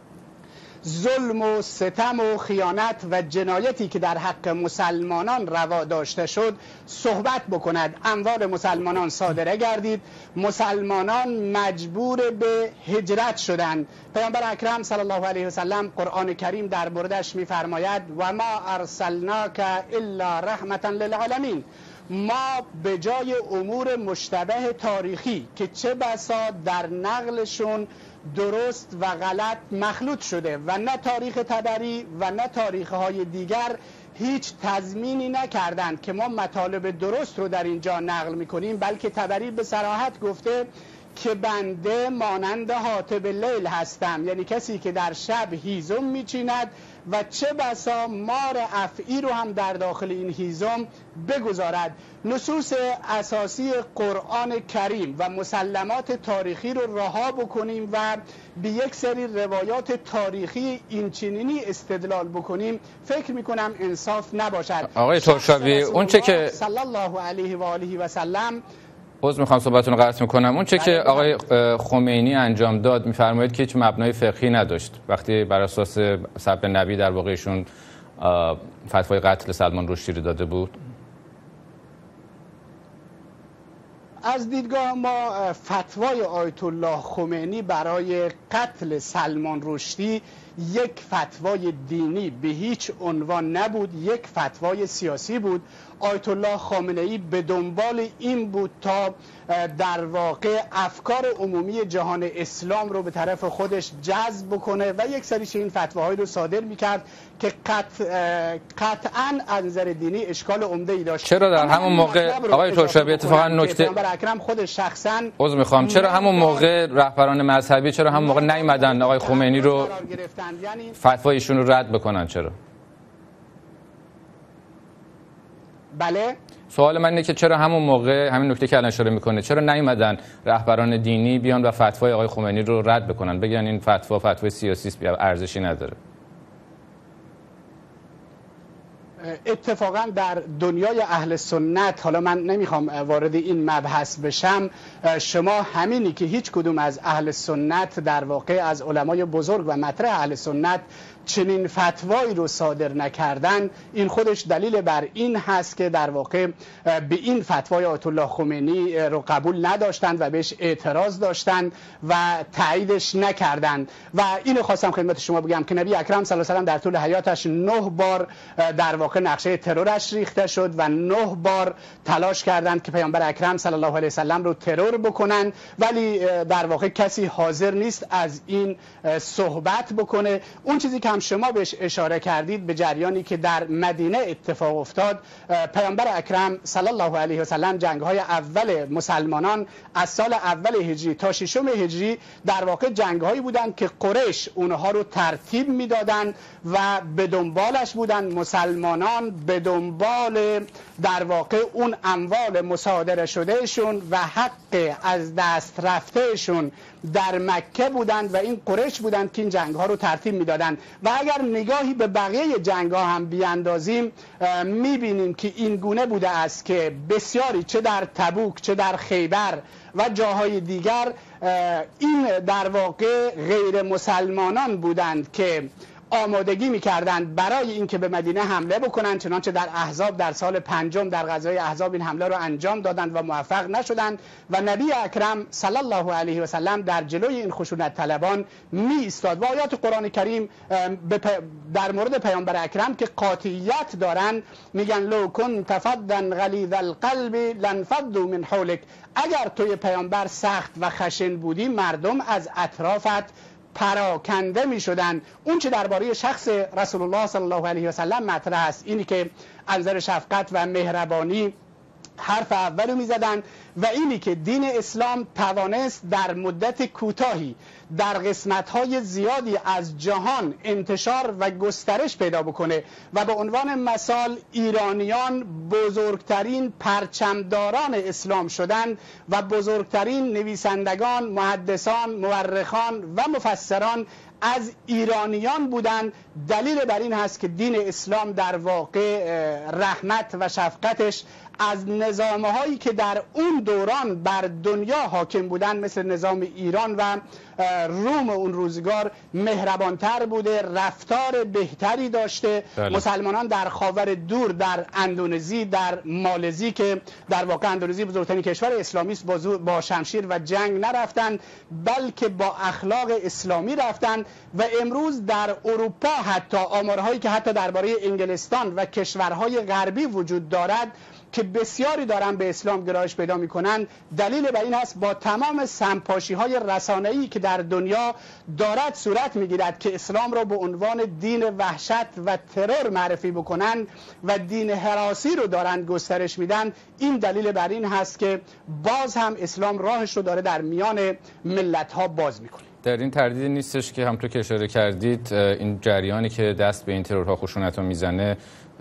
ظلم و ستم و خیانت و جنایتی که در حق مسلمانان روا داشته شد صحبت بکند. اموال مسلمانان صادره گردید، مسلمانان مجبور به هجرت شدند. پیامبر اکرم صلی الله علیه و سلم قرآن کریم در موردش می‌فرماید و ما ارسلناک الا رحمتا للعالمین. ما به جای امور مشتبه تاریخی که چه بسا در نقلشون درست و غلط مخلوط شده و نه تاریخ طبری و نه تاریخ‌های دیگر هیچ تضمینی نکردند که ما مطالب درست رو در اینجا نقل می‌کنیم، بلکه طبری به صراحت گفته که بنده مانند حاطب لیل هستم، یعنی کسی که در شب هیزم میچیند و چه بسا مار افعی رو هم در داخل این هیزم بگذارد. نصوص اساسی قرآن کریم و مسلمات تاریخی رو رها بکنیم و به یک سری روایات تاریخی اینچنینی استدلال بکنیم، فکر میکنم انصاف نباشد. آقای ترشابی، اون چه که صلی الله علیه و آله و سلم، عذر میخوام صحبتتون رو قطع میکنم، اون چه که آقای خمینی انجام داد میفرمایید که هیچ مبنای فقهی نداشت وقتی بر اساس سب نبی در واقع ایشون فتوای قتل سلمان رشدی رو داده بود؟ از دیدگاه ما فتوای آیت الله خمینی برای قتل سلمان رشدی یک فتوای دینی به هیچ عنوان نبود، یک فتوای سیاسی بود. آیت الله خامنه ای به دنبال این بود تا در واقع افکار عمومی جهان اسلام رو به طرف خودش جذب بکنه و یک سری این فتواهایی رو صادر میکرد که قطعاً از نظر دینی اشکال عمده‌ای داشت. چرا در همون موقع آقای ترشبی اتفاقا نکته پیامبر اکرم خودش شخصاً عذر میخوام، چرا همون موقع رهبران مذهبی چرا همون موقع نیومدن آقای خمینی رو فتوای ایشون رو رد بکنن؟ چرا؟ بله، سوال من اینه که چرا همون موقع، همین نکته که الان اشاره میکنه، چرا نیومدن رهبران دینی بیان و فتوای آقای خمینی رو رد بکنن، بگن این فتوای سیاسی است، ارزشی نداره؟ اتفاقا در دنیای اهل سنت، حالا من نمیخوام وارد این مبحث بشم، شما همینی که هیچ کدوم از اهل سنت در واقع از علمای بزرگ و مطرح اهل سنت چنین فتوایی رو صادر نکردن، این خودش دلیل بر این هست که در واقع به این فتوای آیت الله خمینی رو قبول نداشتند و بهش اعتراض داشتند و تاییدش نکردند. و اینو خواستم خدمت شما بگم که نبی اکرم صلی الله علیه و در طول حیاتش 9 بار در واقع نقشه ترورش ریخته شد و 9 بار تلاش کردند که پیامبر اکرم صلی الله علیه و سلم رو ترور بکنن، ولی در واقع کسی حاضر نیست از این صحبت بکنه. اون چیزی که هم شما بهش اشاره کردید به جریانی که در مدینه اتفاق افتاد، پیامبر اکرم صلی الله علیه و سلم جنگ‌های اول مسلمانان از سال اول هجری تا 6 هجری در واقع جنگ‌هایی بودند که قریش اونها رو ترتیب میدادند و به دنبالش بودند. مسلمانان به دنبال در واقع اون اموال مصادره شدهشون و حق از دست رفتهشون در مکه بودند و این قریش بودند که این جنگ ها رو ترتیب میدادند. و اگر نگاهی به بقیه جنگ ها هم بیاندازیم میبینیم که این گونه بوده است که بسیاری، چه در تبوک چه در خیبر و جاهای دیگر، این در واقع غیر مسلمانان بودند که آمادگی می‌کردند برای اینکه به مدینه حمله بکنند، چنانچه در احزاب در سال 5 در غزوه احزاب این حمله رو انجام دادند و موفق نشدند و نبی اکرم صلی الله علیه و سلم در جلوی این خشونت طلبان می ایستاد. و آیات قرآن کریم در مورد پیامبر اکرم که قاطعیت دارند میگن لو کنت فظا غلیظ القلب لانفضوا من حولک، اگر توی پیامبر سخت و خشن بودی مردم از اطرافت پراکنده می شدن. اون چه درباره شخص رسول الله صلی الله علیه و سلم مطرح است اینی که از نظر شفقت و مهربانی حرف اولو می زدن و اینی که دین اسلام توانست در مدت کوتاهی در قسمت‌های زیادی از جهان انتشار و گسترش پیدا بکنه و به عنوان مثال ایرانیان بزرگترین پرچمداران اسلام شدند و بزرگترین نویسندگان، محدثان، مورخان و مفسران از ایرانیان بودند. دلیل بر این هست که دین اسلام در واقع رحمت و شفقتش از نظامهایی که در اون دوران بر دنیا حاکم بودند مثل نظام ایران و روم اون روزگار مهربانتر بوده، رفتار بهتری داشته. مسلمانان در خاور دور، در اندونزی، در مالزی که در واقع اندونزی بزرگترین کشور اسلامی است، با شمشیر و جنگ نرفتند بلکه با اخلاق اسلامی رفتند. و امروز در اروپا حتی آمارهایی که حتی درباره انگلستان و کشورهای غربی وجود دارد که بسیاری دارن به اسلام گرایش پیدا میکنن، دلیل بر این است با تمام سمپاشی‌های رسانه‌ای که در دنیا دارد صورت میگیرد که اسلام را به عنوان دین وحشت و ترور معرفی بکنن و دین هراسی رو دارن گسترش میدن. این دلیل بر این هست که باز هم اسلام راهش رو داره در میان ملت‌ها باز میکنه. در این تردیدی نیستش که همونطور که اشاره کردید این جریانی که دست به این ترورها خشونت‌ها میزنه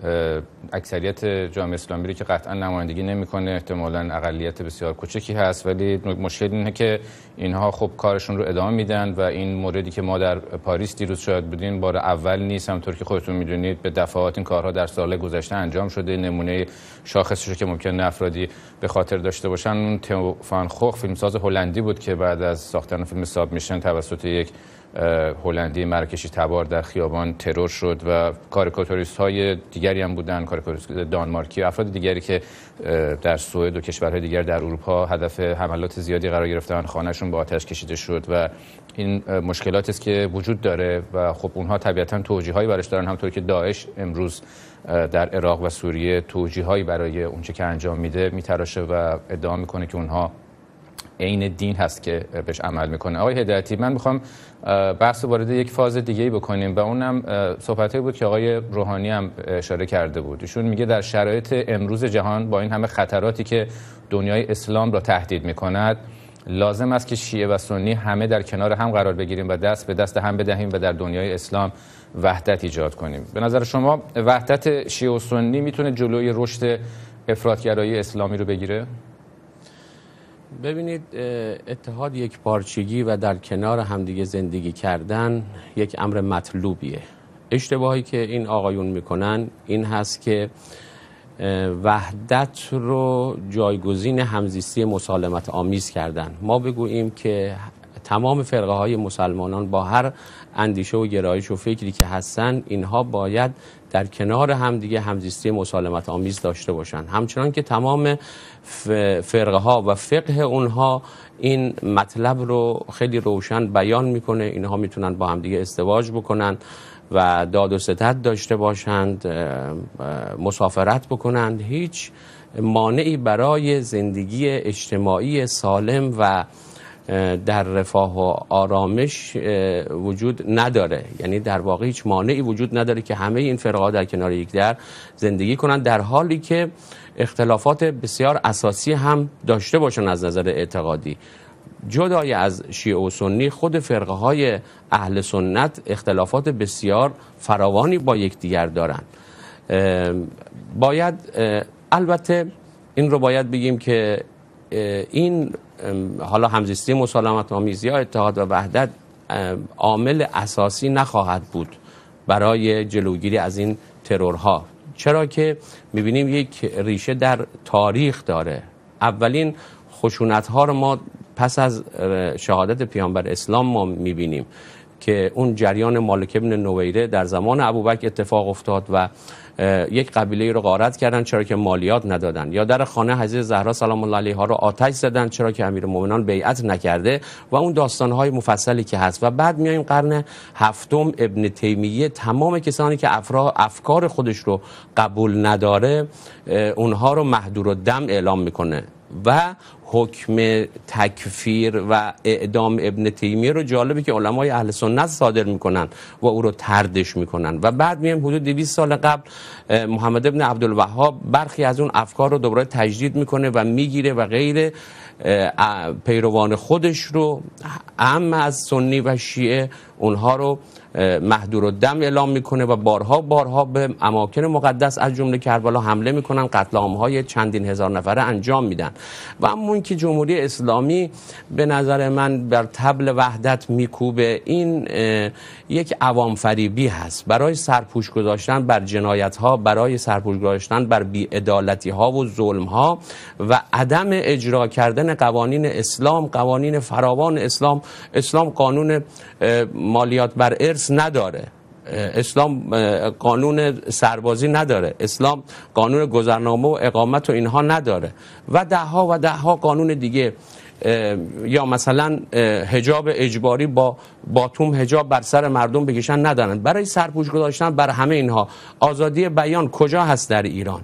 اکثریت جامعه اسلامی رو که قطعا نمایندگی نمیکنه، احتمالاً اقلیت بسیار کوچکی هست، ولی مشکل اینه که اینها خب کارشون رو ادامه میدن و این موردی که ما در پاریس دیروز شاهد بودیم بار اول نیست. همونطور که خودتون میدونید به دفعات این کارها در سال گذشته انجام شده. نمونه شاخصش که ممکنه افرادی به خاطر داشته باشن اون تئو فان خوخ فیلمساز هلندی بود که بعد از ساختن فیلم سابمیشن توسط یک هلندی مراکشی تبار در خیابان ترور شد و کاریکاتوریست های دیگری هم بودن، کاریکاتوریست دانمارکی، افراد دیگری که در سوئد و کشورهای دیگر در اروپا هدف حملات زیادی قرار گرفتن، خانهشون به آتش کشیده شد و این مشکلاتی است که وجود داره و خب اونها طبیعتاً توجیه‌هایی براش دارن، همونطور که داعش امروز در عراق و سوریه توجیه‌هایی برای اونچه که انجام میده میتراشه و ادعا میکنه که اونها عین دین هست که بهش عمل میکنه. آقای هدایتی، من میخوام بحث وارد یک فاز دیگه‌ای بکنیم و اونم صحبتایی بود که آقای روحانی هم اشاره کرده بود. ایشون میگه در شرایط امروز جهان با این همه خطراتی که دنیای اسلام را تهدید میکند، لازم است که شیعه و سنی همه در کنار هم قرار بگیریم و دست به دست هم بدهیم و در دنیای اسلام وحدت ایجاد کنیم. به نظر شما وحدت شیعه و سنی میتونه جلوی رشد افراطگرایی اسلامی رو بگیره؟ ببینید، اتحاد یک پارچگی و در کنار همدیگه زندگی کردن یک امر مطلوبیه. اشتباهی که این آقایون میکنن این هست که وحدت رو جایگزین همزیستی مسالمت آمیز کردن. ما بگوییم که تمام فرقه های مسلمانان با هر اندیشه و گرایش و فکری که هستن، اینها باید در کنار همدیگه همزیستی مسالمت آمیز داشته باشن. همچنان که تمام فرقه ها و فقه اونها این مطلب رو خیلی روشن بیان میکنه، اینها میتونن با همدیگه ازدواج بکنن و داد و ستد داشته باشند، مسافرت بکنند. هیچ مانعی برای زندگی اجتماعی سالم و در رفاه و آرامش وجود نداره. یعنی در واقع هیچ مانعی وجود نداره که همه این فرقه‌ها در کنار یکدیگر زندگی کنند، در حالی که اختلافات بسیار اساسی هم داشته باشن از نظر اعتقادی. جدای از شیعه و سنی، خود فرقه های اهل سنت اختلافات بسیار فراوانی با یکدیگر دارن. باید البته این رو باید بگیم که این حالا همزیستی مسالمت آمیز یا اتحاد و وحدت عامل اساسی نخواهد بود برای جلوگیری از این ترورها، چرا که میبینیم یک ریشه در تاریخ داره. اولین خشونت‌ها رو ما پس از شهادت پیامبر اسلام ما میبینیم که اون جریان مالک ابن نویره در زمان ابوبکر اتفاق افتاد و یک قبیله رو غارت کردن چرا که مالیات ندادن، یا در خانه حضرت زهرا سلام الله علیها رو آتش زدن چرا که امیرالمومنین بیعت نکرده و اون داستان‌های مفصلی که هست. و بعد میایم قرن هفتم، ابن تیمیه تمام کسانی که افکار خودش رو قبول نداره اونها رو محدودالدم اعلام میکنه و حکم تکفیر و اعدام ابن تیمیه رو جالبه که علمای اهل سنت صادر میکنن و او رو طردش میکنن. و بعد میایم حدود 200 سال قبل محمد ابن عبدالوهاب برخی از اون افکار رو دوباره تجدید میکنه و میگیره و غیر پیروان خودش رو، اهم از سنی و شیعه، اونها رو محدودالدم اعلام میکنه و بارها به اماکن مقدس از جمله کربلا حمله میکنن، قتل عام‌های چندین هزار نفره انجام میدن. و اما که جمهوری اسلامی به نظر من بر طبل وحدت میکوبه، این یک عوام فریبی هست برای سرپوش گذاشتن بر جنایت ها، برای سرپوش گذاشتن بر بی‌عدالتی ها و ظلم ها و عدم اجرا کردن قوانین اسلام، قوانین فراوان اسلام. اسلام قانون مالیات بر ارث نداره، اسلام قانون سربازی نداره، اسلام قانون گذرنامه و اقامت و اینها نداره و ده ها قانون دیگه. یا مثلا حجاب اجباری با باتوم حجاب بر سر مردم بکشن ندارن. برای سرپوش گذاشتن بر همه اینها. آزادی بیان کجا هست در ایران؟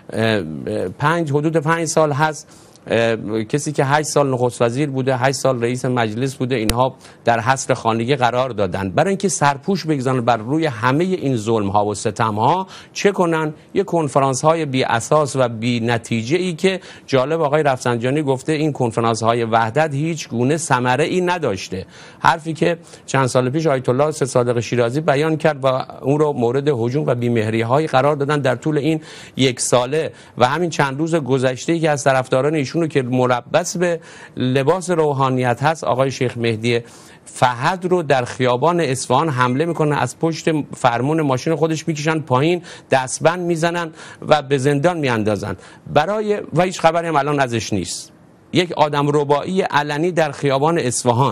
حدود 5 سال هست کسی که 8 سال نخست وزیر بوده، 8 سال رئیس مجلس بوده، اینها در حصر خانگی قرار دادن. برای اینکه سرپوش بگذارن بر روی همه این ظلم ها و ستم ها، چه کنن؟ یک کنفرانس های بی اساس و بی نتیجه ای که جالب آقای رفسنجانی گفته این کنفرانس های وحدت هیچ گونه ثمره ای نداشته. حرفی که چند سال پیش آیت الله صادق شیرازی بیان کرد و اون رو مورد هجوم و بی‌مهری های قرار دادن در طول این 1 ساله و همین چند روز گذشته که از طرفداران ایشونو که ملبس به لباس روحانیت هست، آقای شیخ مهدی فهد رو در خیابان اصفهان حمله میکنن، از پشت فرمون ماشین خودش میکشن پایین، دستبند میزنن و به زندان میاندازن و هیچ خبری هم الان ازش نیست. یک آدم ربایی علنی در خیابان اصفهان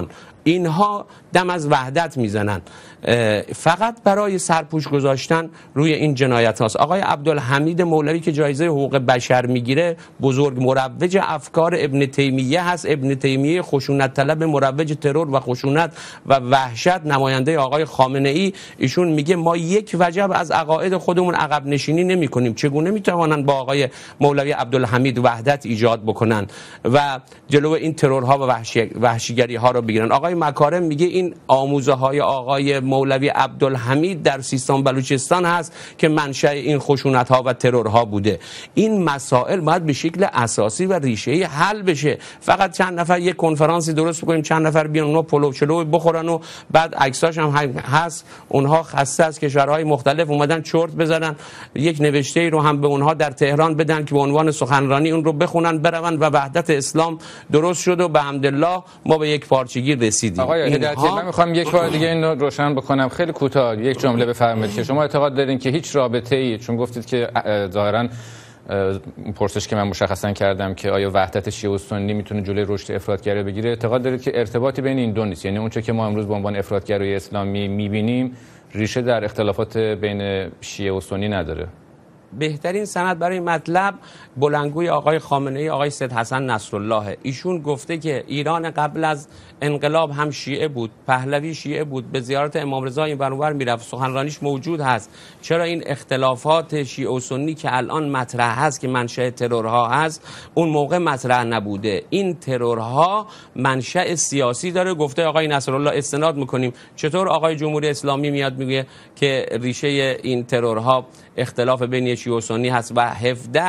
اینها دم از وحدت میزنن، فقط برای سرپوش گذاشتن روی این جنایت هاست. آقای عبدالحمید مولوی که جایزه حقوق بشر میگیره بزرگ مروج افکار ابن تیمیه هست. ابن تیمیه خشونت طلب، مروج ترور و خشونت و وحشت، نماینده آقای خامنه ای. ایشون میگه ما یک وجب از عقاید خودمون عقب نشینی نمی کنیم. چگونه میتوانند با آقای مولوی عبدالحمید وحدت ایجاد بکنن و جلو این ترورها و وحشیگری ها رو بگیرن؟ آقای مکارم میگه این آموزه های آقای مولوی عبدالحمید در سیستان بلوچستان هست که منشأ این خشونت ها و ترورها بوده. این مسائل باید به شکل اساسی و ریشه‌ای حل بشه. فقط چند نفر یک کنفرانسی درست بکنیم، چند نفر بیان اونها پلو چلو بخورن و بعد عکساش هم هست، اونها خسته از کشورهای مختلف اومدن چرت بزنن، یک نوشته ای رو هم به اونها در تهران بدن که به عنوان سخنرانی اون رو بخونن برون و وحدت اسلام درست شد و به حمدالله ما به یک پارچگی رسیدیم. آقای هدایتی، من میخوام یک بار دیگه اینو روشن بکنم، خیلی کوتاه یک جمله بفرمایید که شما اعتقاد دارین که هیچ رابطه‌ای، چون گفتید که ظاهراً پرسش که من مشخصا کردم که آیا وحدت شیعه و سنی میتونه جلوی رشد افراطگری بگیره، اعتقاد دارید که ارتباطی بین این دو نیست؟ یعنی اونچه که ما امروز به عنوان افراطگرای اسلامی میبینیم ریشه در اختلافات بین شیعه و سنی نداره؟ بهترین سند برای مطلب بلندگوی آقای خامنه ای، آقای سید حسن نصرالله. ایشون گفته که ایران قبل از انقلاب هم شیعه بود، پهلوی شیعه بود، به زیارت امام رضا این ور اون ور میرفت، سخنرانیش موجود هست. چرا این اختلافات شیعه و سنی که الان مطرح هست که منشأ ترورها هست اون موقع مطرح نبوده؟ این ترورها منشأ سیاسی داره. گفته آقای نصرالله استناد میکنیم. چطور آقای جمهوری اسلامی میاد میگه که ریشه این ترورها اختلاف بین شیعه و سنی هست و 17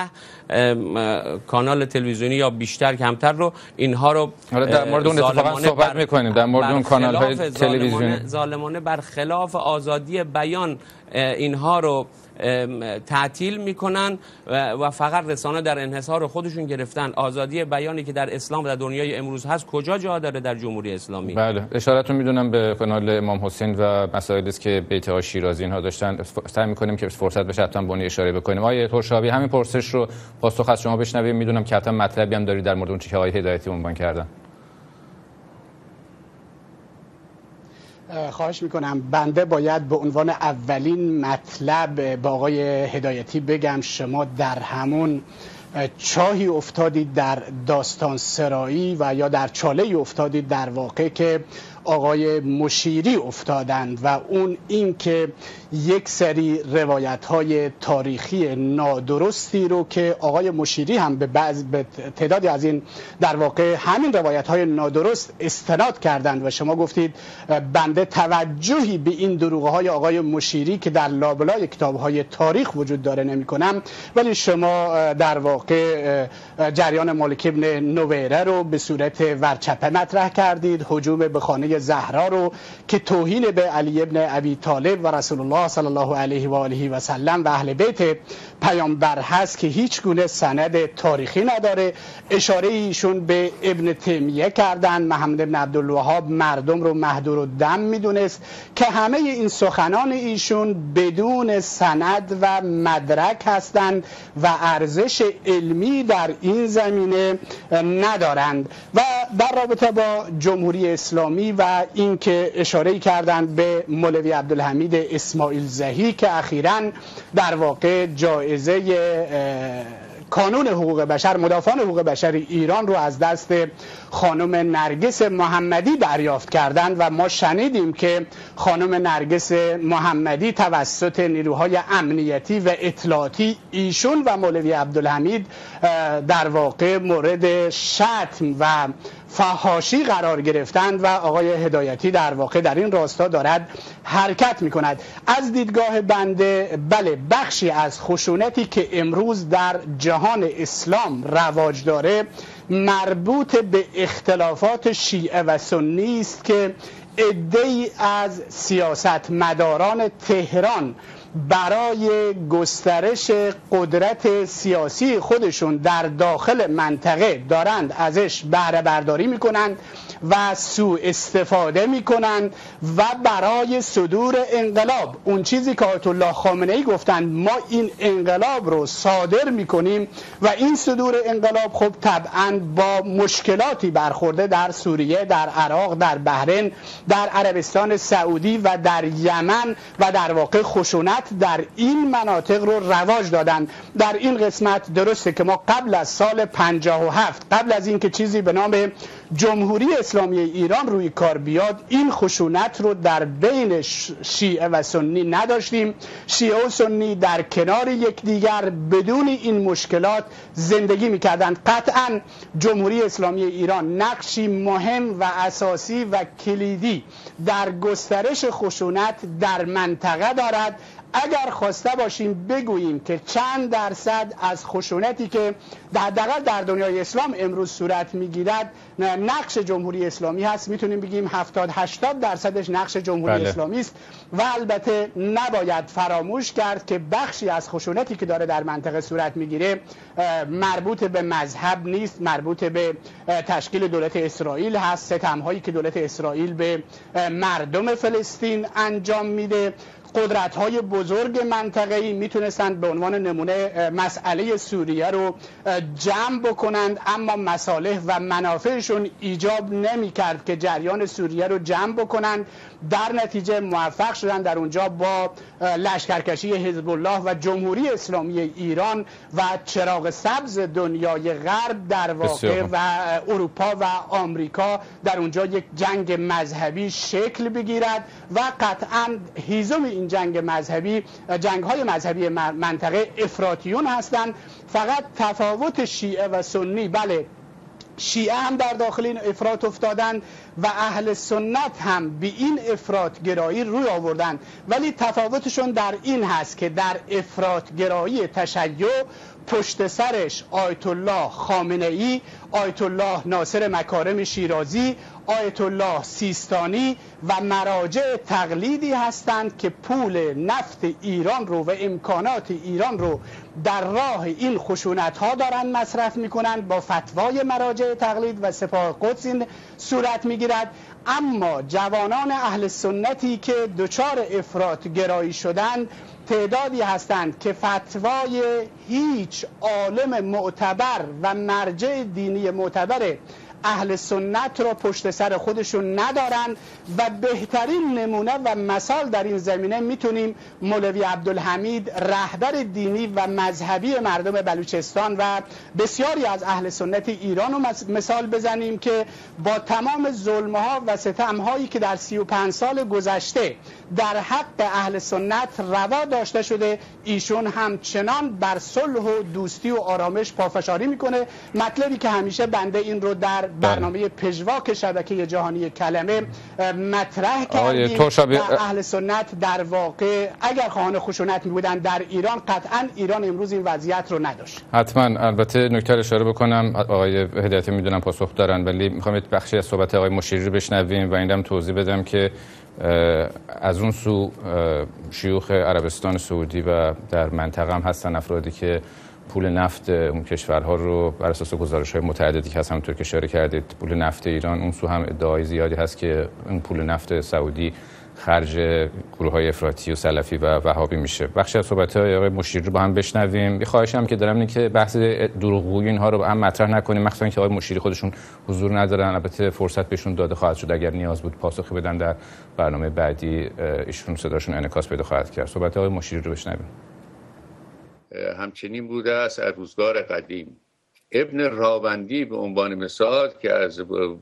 کانال تلویزیونی یا بیشتر کمتر رو اینها رو در مورد اون اتفاقا صحبت میکنیم، در مورد اون کانال های تلویزیونی ظالمانه برخلاف آزادی بیان اینها رو تعطیل میکنن و فقط رسانه در انحصار خودشون گرفتن. آزادی بیانی که در اسلام و در دنیای امروز هست کجا جا داره در جمهوری اسلامی؟ بله، اشارتون میدونم به کانال امام حسین و مسائلی است که بیت ها شیرازی اینها داشتن. سعی میکنیم که فرصت بشه حتما بونی اشاره بکنیم. آقای ترشابی، همین پرسش رو پاسخ از شما بشنویم. میدونم که حتما مطلبی هم داری در مورد اون چیزی که آقای هدایتی عنوان کردن. خواهش میکنم. بنده باید به عنوان اولین مطلب با آقای هدایتی بگم شما در همون چاهی افتادید در داستان سرایی و یا در چاله‌ای افتادید در واقع که آقای مشیری افتادند و اون این که یک سری روایت‌های تاریخی نادرستی رو که آقای مشیری هم به تعدادی از این در واقع همین روایت‌های نادرست استناد کردند و شما گفتید بنده توجهی به این دروغ‌های آقای مشیری که در لابلای کتاب‌های تاریخ وجود داره نمی‌کنم، ولی شما در واقع جریان مالک ابن نویره رو به صورت ورچپه مطرح کردید، هجوم به خانه زهرا رو که توهین به علی ابن ابی طالب و رسول الله صلی الله علیه و آله و سلم و اهل بیت پیامبر هست که هیچ گونه سند تاریخی نداره. اشاره ایشون به ابن تیمیه کردن، محمد ابن عبدالوهاب مردم رو مهدور الدم میدونست که همه این سخنان ایشون بدون سند و مدرک هستند و ارزش علمی در این زمینه ندارند. و در رابطه با جمهوری اسلامی و اینکه اشاره کردند به مولوی عبدالحمید اسماعیل زهی که اخیراً در واقع جایزه کانون حقوق بشر، مدافعان حقوق بشر ایران رو از دست خانم نرگس محمدی دریافت کردند و ما شنیدیم که خانم نرگس محمدی توسط نیروهای امنیتی و اطلاعاتی ایشون و مولوی عبدالحمید در واقع مورد شتم و فحاشی قرار گرفتند و آقای هدایتی در واقع در این راستا دارد حرکت می کند. از دیدگاه بنده بله، بخشی از خشونتی که امروز در جهان اسلام رواج داره مربوط به اختلافات شیعه و سنی است که عده‌ای از سیاستمداران تهران برای گسترش قدرت سیاسی خودشون در داخل منطقه دارند ازش بهره برداری میکنند و سوء استفاده میکنند و برای صدور انقلاب، اون چیزی که آیت الله خامنه ای گفتند ما این انقلاب رو صادر میکنیم و این صدور انقلاب خب طبعا با مشکلاتی برخورده در سوریه، در عراق، در بحرین، در عربستان سعودی و در یمن و در واقع خشونت در این مناطق رو رواج دادن. در این قسمت درسته که ما قبل از سال 57 قبل از اینکه چیزی به نام جمهوری اسلامی ایران روی کار بیاد این خشونت رو در بین شیعه و سنی نداشتیم. شیعه و سنی در کنار یکدیگر بدون این مشکلات زندگی میکردند. قطعا جمهوری اسلامی ایران نقشی مهم و اساسی و کلیدی در گسترش خشونت در منطقه دارد. اگر خواسته باشیم بگوییم که چند درصد از خشونتی که حداقل در دنیای اسلام امروز صورت میگیرد نقش جمهوری اسلامی هست، میتونیم بگیم 70-80 درصدش نقش جمهوری اسلامی است. و البته نباید فراموش کرد که بخشی از خشونتی که داره در منطقه صورت میگیره مربوط به مذهب نیست، مربوط به تشکیل دولت اسرائیل هست، ستم‌هایی که دولت اسرائیل به مردم فلسطین انجام میده. قدرت‌های بزرگ منطقه‌ای میتونستند به عنوان نمونه مسئله سوریه رو جمع بکنند، اما مصالح و منافعشون ایجاب نمی‌کرد که جریان سوریه رو جمع بکنند. در نتیجه موفق شدن در اونجا با لشکرکشی حزب الله و جمهوری اسلامی ایران و چراغ سبز دنیای غرب در واقع و اروپا و آمریکا در اونجا یک جنگ مذهبی شکل بگیرد و قطعاً هیزم این جنگ‌های مذهبی منطقه افراطیون هستند. فقط تفاوت شیعه و سنی، بله شیعه هم در داخل این افراط افتادند و اهل سنت هم به این افراط گرایی روی آوردند، ولی تفاوتشون در این هست که در افراط گرایی تشیع پشت سرش آیت الله خامنه ای، آیت الله ناصر مکارم شیرازی، آیت الله سیستانی و مراجع تقلیدی هستند که پول نفت ایران رو و امکانات ایران رو در راه این خشونت ها دارن مصرف میکنند. با فتوای مراجع تقلید و سپاه قدس این صورت میگیرد. اما جوانان اهل سنتی که دچار افراط گرایی شدند تعدادی هستند که فتوای هیچ عالم معتبر و مرجع دینی معتبر اهل سنت را پشت سر خودشون ندارن و بهترین نمونه و مثال در این زمینه میتونیم مولوی عبدالحمید رهبر دینی و مذهبی مردم بلوچستان و بسیاری از اهل سنت ایران رو مثال بزنیم که با تمام ظلمها و ستمهایی که در 35 سال گذشته در حق اهل سنت روا داشته شده ایشون همچنان بر صلح و دوستی و آرامش پافشاری میکنه. مطلبی که همیشه بنده این رو در برنامه پژواک شبکه جهانی کلمه مطرح کردیم و اهل سنت در واقع اگر خواهان خشونت میبودن در ایران قطعا ایران امروز این وضعیت رو نداشت. حتما. البته نکته اشاره بکنم آقای هدایتی میدونم پاسخ دارن، ولی میخوام یک بخشی از صحبت آقای مشیری رو بشنویم و اینم توضیح بدم که از اون سو شیوخ عربستان سعودی و در منطقه هم هستن افرادی که پول نفت اون کشورها رو بر اساس گزارش‌های متعددی که همونطور که اشاره کردید پول نفت ایران، اون سو هم ادعای زیادی هست که این پول نفت سعودی خرج گروه‌های افراطی و سلفی و وهابی میشه. بخشی از صحبت‌های آقای مشیری رو با هم بشنویم. یه خواهشم که دارم اینه که بحث دروغگویی اینها رو با هم مطرح نکنیم، مخصوصا که آقای مشیری خودشون حضور ندارن. البته فرصت بهشون داده خواهد شد اگر نیاز بود پاسخی بدن در برنامه بعدی، ایشون صداشون انعکاس پیدا خواهد کرد. صحبت آقای مشیری رو بشنویم. همچنین بوده است از روزگار قدیم. ابن راوندی به عنوان مثال که از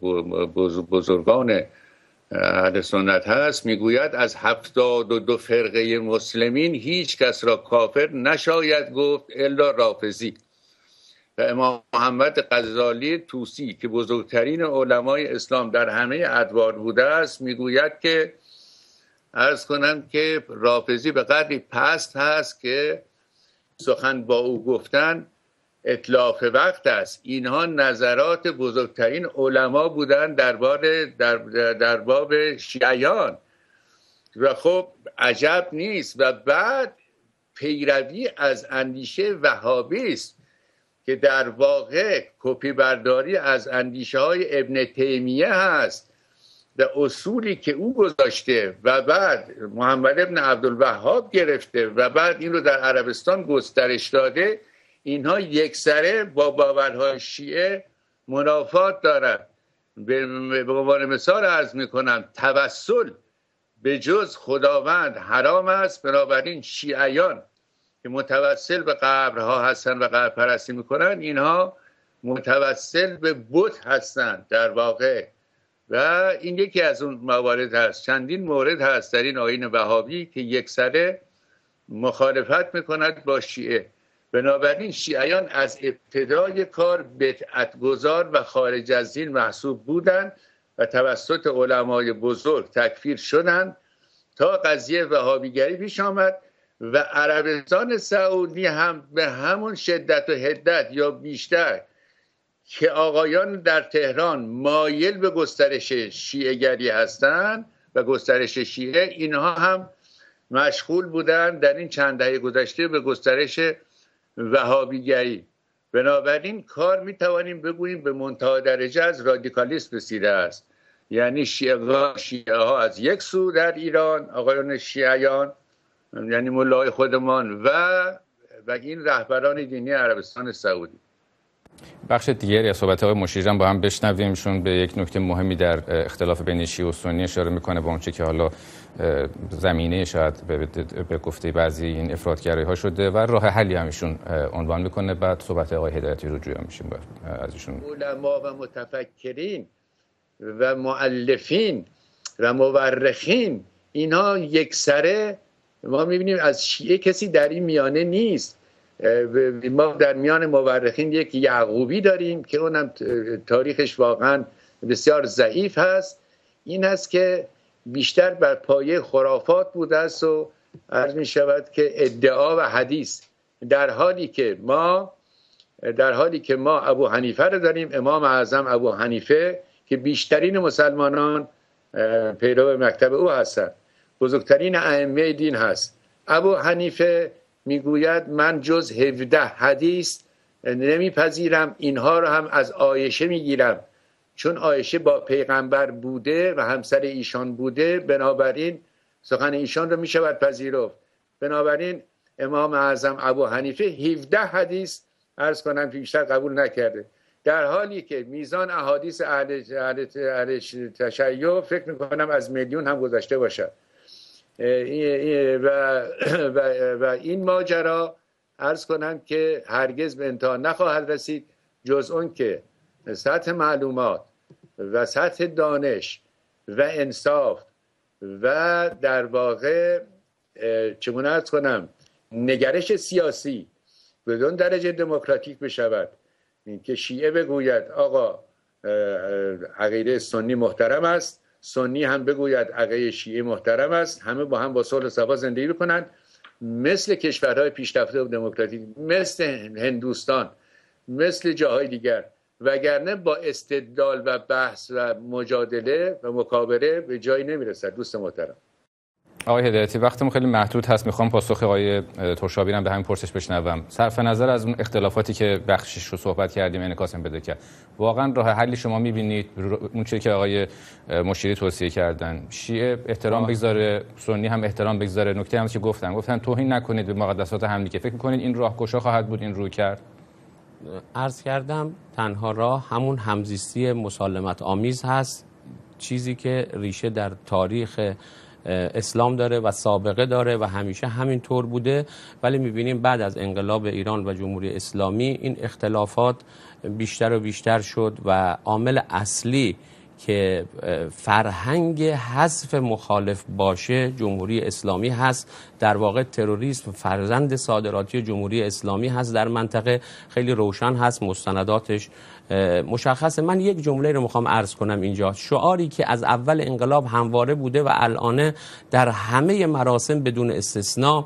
بزرگان اهل سنت هست میگوید از 72 فرقه مسلمین هیچ کس را کافر نشاید گفت الا رافضی. و امام محمد غزالی طوسی که بزرگترین علمای اسلام در همه ادوار بوده است میگوید که عرض کنم که رافضی به قدری پست هست که سخن با او گفتن اتلاف وقت است. اینها نظرات بزرگترین علما بودند در باب شیعیان و خب عجب نیست. و بعد پیروی از اندیشه وهابی است که در واقع کپی برداری از اندیشه های ابن تیمیه هست و اصولی که او گذاشته و بعد محمد ابن عبدالوهاب گرفته و بعد این رو در عربستان گسترش داده، اینها یکسره با باورهای شیعه منافات دارد. به عنوان مثال عرض میکنم توسل به جز خداوند حرام است، بنابراین شیعیان که متوسل به قبرها هستن و قبر پرستی میکنن، اینها متوسل به بت هستند در واقع. و این یکی از اون موارد هست. چندین مورد هست در این آیین وهابی که یکسره مخالفت میکند با شیعه. بنابراین شیعیان از ابتدای کار بدعت گذار و خارج از دین محسوب بودند و توسط علمای بزرگ تکفیر شدند تا قضیه وهابیگری پیش آمد و عربستان سعودی هم به همون شدت و حدت یا بیشتر که آقایان در تهران مایل به گسترش شیعه‌گری هستند و گسترش شیعه، اینها هم مشغول بودند در این چند دهه گذشته به گسترش وهابیگری. بنابراین کار میتوانیم بگوییم به منتهی درجه از رادیکالیسم رسیده است. یعنی شیعه ها از یک سو در ایران، آقایان شیعیان یعنی مولای خودمان و این رهبران دینی عربستان سعودی. بخش دیگری از صحبت آقای مشیری با هم بشنویم. شون به یک نکته مهمی در اختلاف بین شیعه و سنی اشاره میکنه، با اونچه که حالا زمینه شاید به گفته بعضی این افراطگرایی ها شده و راه حلی همیشون عنوان میکنه. بعد صحبت آقای هدایتی رو جویا میشیم از ایشون. علما و متفکرین و مؤلفین و مورخین اینها یکسره ما میبینیم از شیعه کسی در این میانه نیست. ما در میان مورخین یک یعقوبی داریم که اونم تاریخش واقعا بسیار ضعیف هست. این هست که بیشتر بر پایه خرافات بوده است و عرض می شود که ادعا و حدیث، در حالی که ما ابو حنیفه رو داریم، امام اعظم ابو حنیفه که بیشترین مسلمانان پیرو مکتب او هستند، بزرگترین ائمه دین هست. ابو حنیفه میگوید من جز 17 حدیث نمیپذیرم، اینها رو هم از عایشه میگیرم، چون عایشه با پیغمبر بوده و همسر ایشان بوده، بنابراین سخن ایشان رو میشود پذیرفت. بنابراین امام اعظم ابو حنیفه 17 حدیث عرض کنم که بیشتر قبول نکرده، در حالی که میزان احادیث اهل تشیع فکر میکنم از میلیون هم گذشته باشد. و این ماجرا عرض کنم که هرگز به انتها نخواهد رسید جز اون که سطح معلومات و سطح دانش و انصاف و در واقع چگونه عرض کنم نگرش سیاسی بدون درجه دموکراتیک بشود. که شیعه بگوید آقا عقیده سنی محترم است، سنی هم بگوید عقیده شیعه محترم است، همه با هم با صلح و صفا زندگی بکنند مثل کشورهای پیشرفته و دموکراتیک، مثل هندوستان، مثل جاهای دیگر، وگرنه با استدلال و بحث و مجادله و مکابره به جایی نمیرسد. دوست محترم آقای هدایتی، وقتمون خیلی محدود هست، میخوام پاسخ آقای ترشابی رو به همین پرسش بشنوم. صرف نظر از اون اختلافاتی که بخشش رو صحبت کردیم انعکاسم بده که واقعا راه حلی شما میبینید اون چیزی که آقای مشیری توصیه کردن، شیعه احترام بگذاره، سنی هم احترام بگذاره. نکته هم که گفتن توهین نکنید به مقدسات همدیگه. فکر میکنید این راهگشا خواهد بود این روی کرد؟ عرض کردم تنها راه همون همزیستی مسالمت آمیز هست، چیزی که ریشه در تاریخ اسلام داره و سابقه داره و همیشه همین طور بوده. ولی میبینیم بعد از انقلاب ایران و جمهوری اسلامی این اختلافات بیشتر و بیشتر شد و عامل اصلی که فرهنگ حذف مخالف باشه جمهوری اسلامی هست. در واقع تروریسم فرزند صادراتی جمهوری اسلامی هست در منطقه، خیلی روشن هست، مستنداتش مشخصه. من یک جمله رو میخوام عرض کنم اینجا، شعاری که از اول انقلاب همواره بوده و الان در همه مراسم بدون استثناء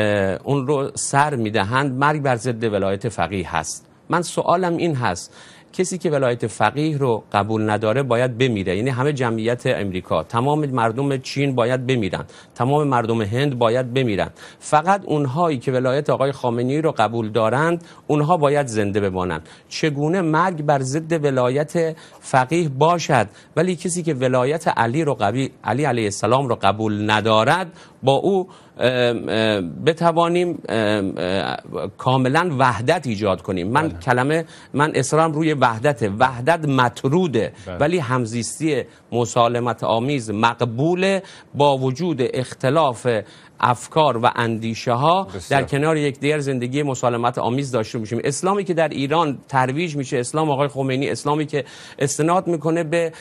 اون رو سر میدهند، مرگ بر ضد ولایت فقیه هست. من سوالم این هست، کسی که ولایت فقیه رو قبول نداره باید بمیره. یعنی همه جمعیت امریکا، تمام مردم چین باید بمیرن، تمام مردم هند باید بمیرن. فقط اونهایی که ولایت آقای خامنه‌ای رو قبول دارند اونها باید زنده بمانند. چگونه مرگ بر ضد ولایت فقیه باشد ولی کسی که ولایت علی علیه السلام رو قبول ندارد با او بتوانیم کاملا وحدت ایجاد کنیم. من اصرارم روی وحدت مطروده ولی همزیستی مسالمت آمیز مقبوله با وجود اختلاف افکار و اندیشه ها در کنار یکدیگر زندگی مسالمت آمیز داشته میشیم. اسلامی که در ایران ترویج میشه، رسلام آقای خمینی، اسلامی که استناد میکنه به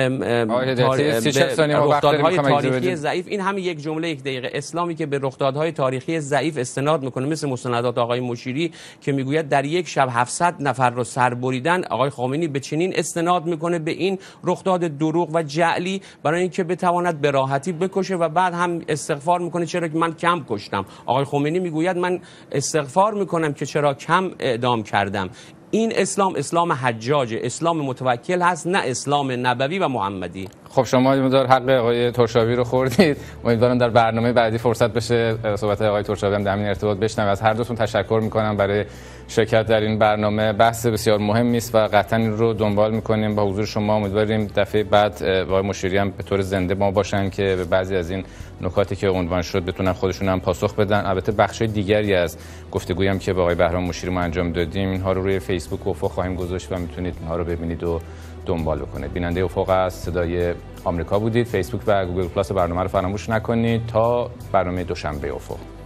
رخدادهای تاریخی ضعیف، این همین یک جمله یک دقیقه، اسلامی که به رخدادهای تاریخی ضعیف استناد میکنه مثل مستندات آقای مشیری که میگوید در یک شب 700 نفر رو سر بریدن، آقای خمینی به چنین استناد میکنه به این رخداد دروغ و جعلی برای اینکه بتواند به راحتی بکشه و بعد هم استغفار میکنه چرا که من کم کشتم. آقای خمینی میگوید من استغفار میکنم که چرا کم اعدام کردم. این اسلام حجاج، اسلام متوکل هست، نه اسلام نبوی و محمدی. خب شما مقدار حق آقای ترشاوی رو خوردید. امیدوارم در برنامه بعدی فرصت بشه صحبت آقای ترشاوی هم در این ارتباط بشنویم. از هر دوتون تشکر میکنم برای شرکت در این برنامه. بحث بسیار مهمی است و قطعا این رو دنبال میکنیم با حضور شما. امیدواریم دفعه بعد آقای مشیری هم به طور زنده ما باشن که به بعضی از این نکاتی که عنوان شد بتونن خودشون هم پاسخ بدن. البته بخش دیگری از گفتگویی هم که با آقای بهرام مشیری ما انجام دادیم اینها رو روی فیسبوک افق خواهیم گذاشت و میتونید اینها رو ببینید و دنبال بکنید. بیننده افق از صدای آمریکا بودید. فیسبوک و گوگل پلاس برنامه رو فراموش نکنید. تا برنامه دوشنبه افق.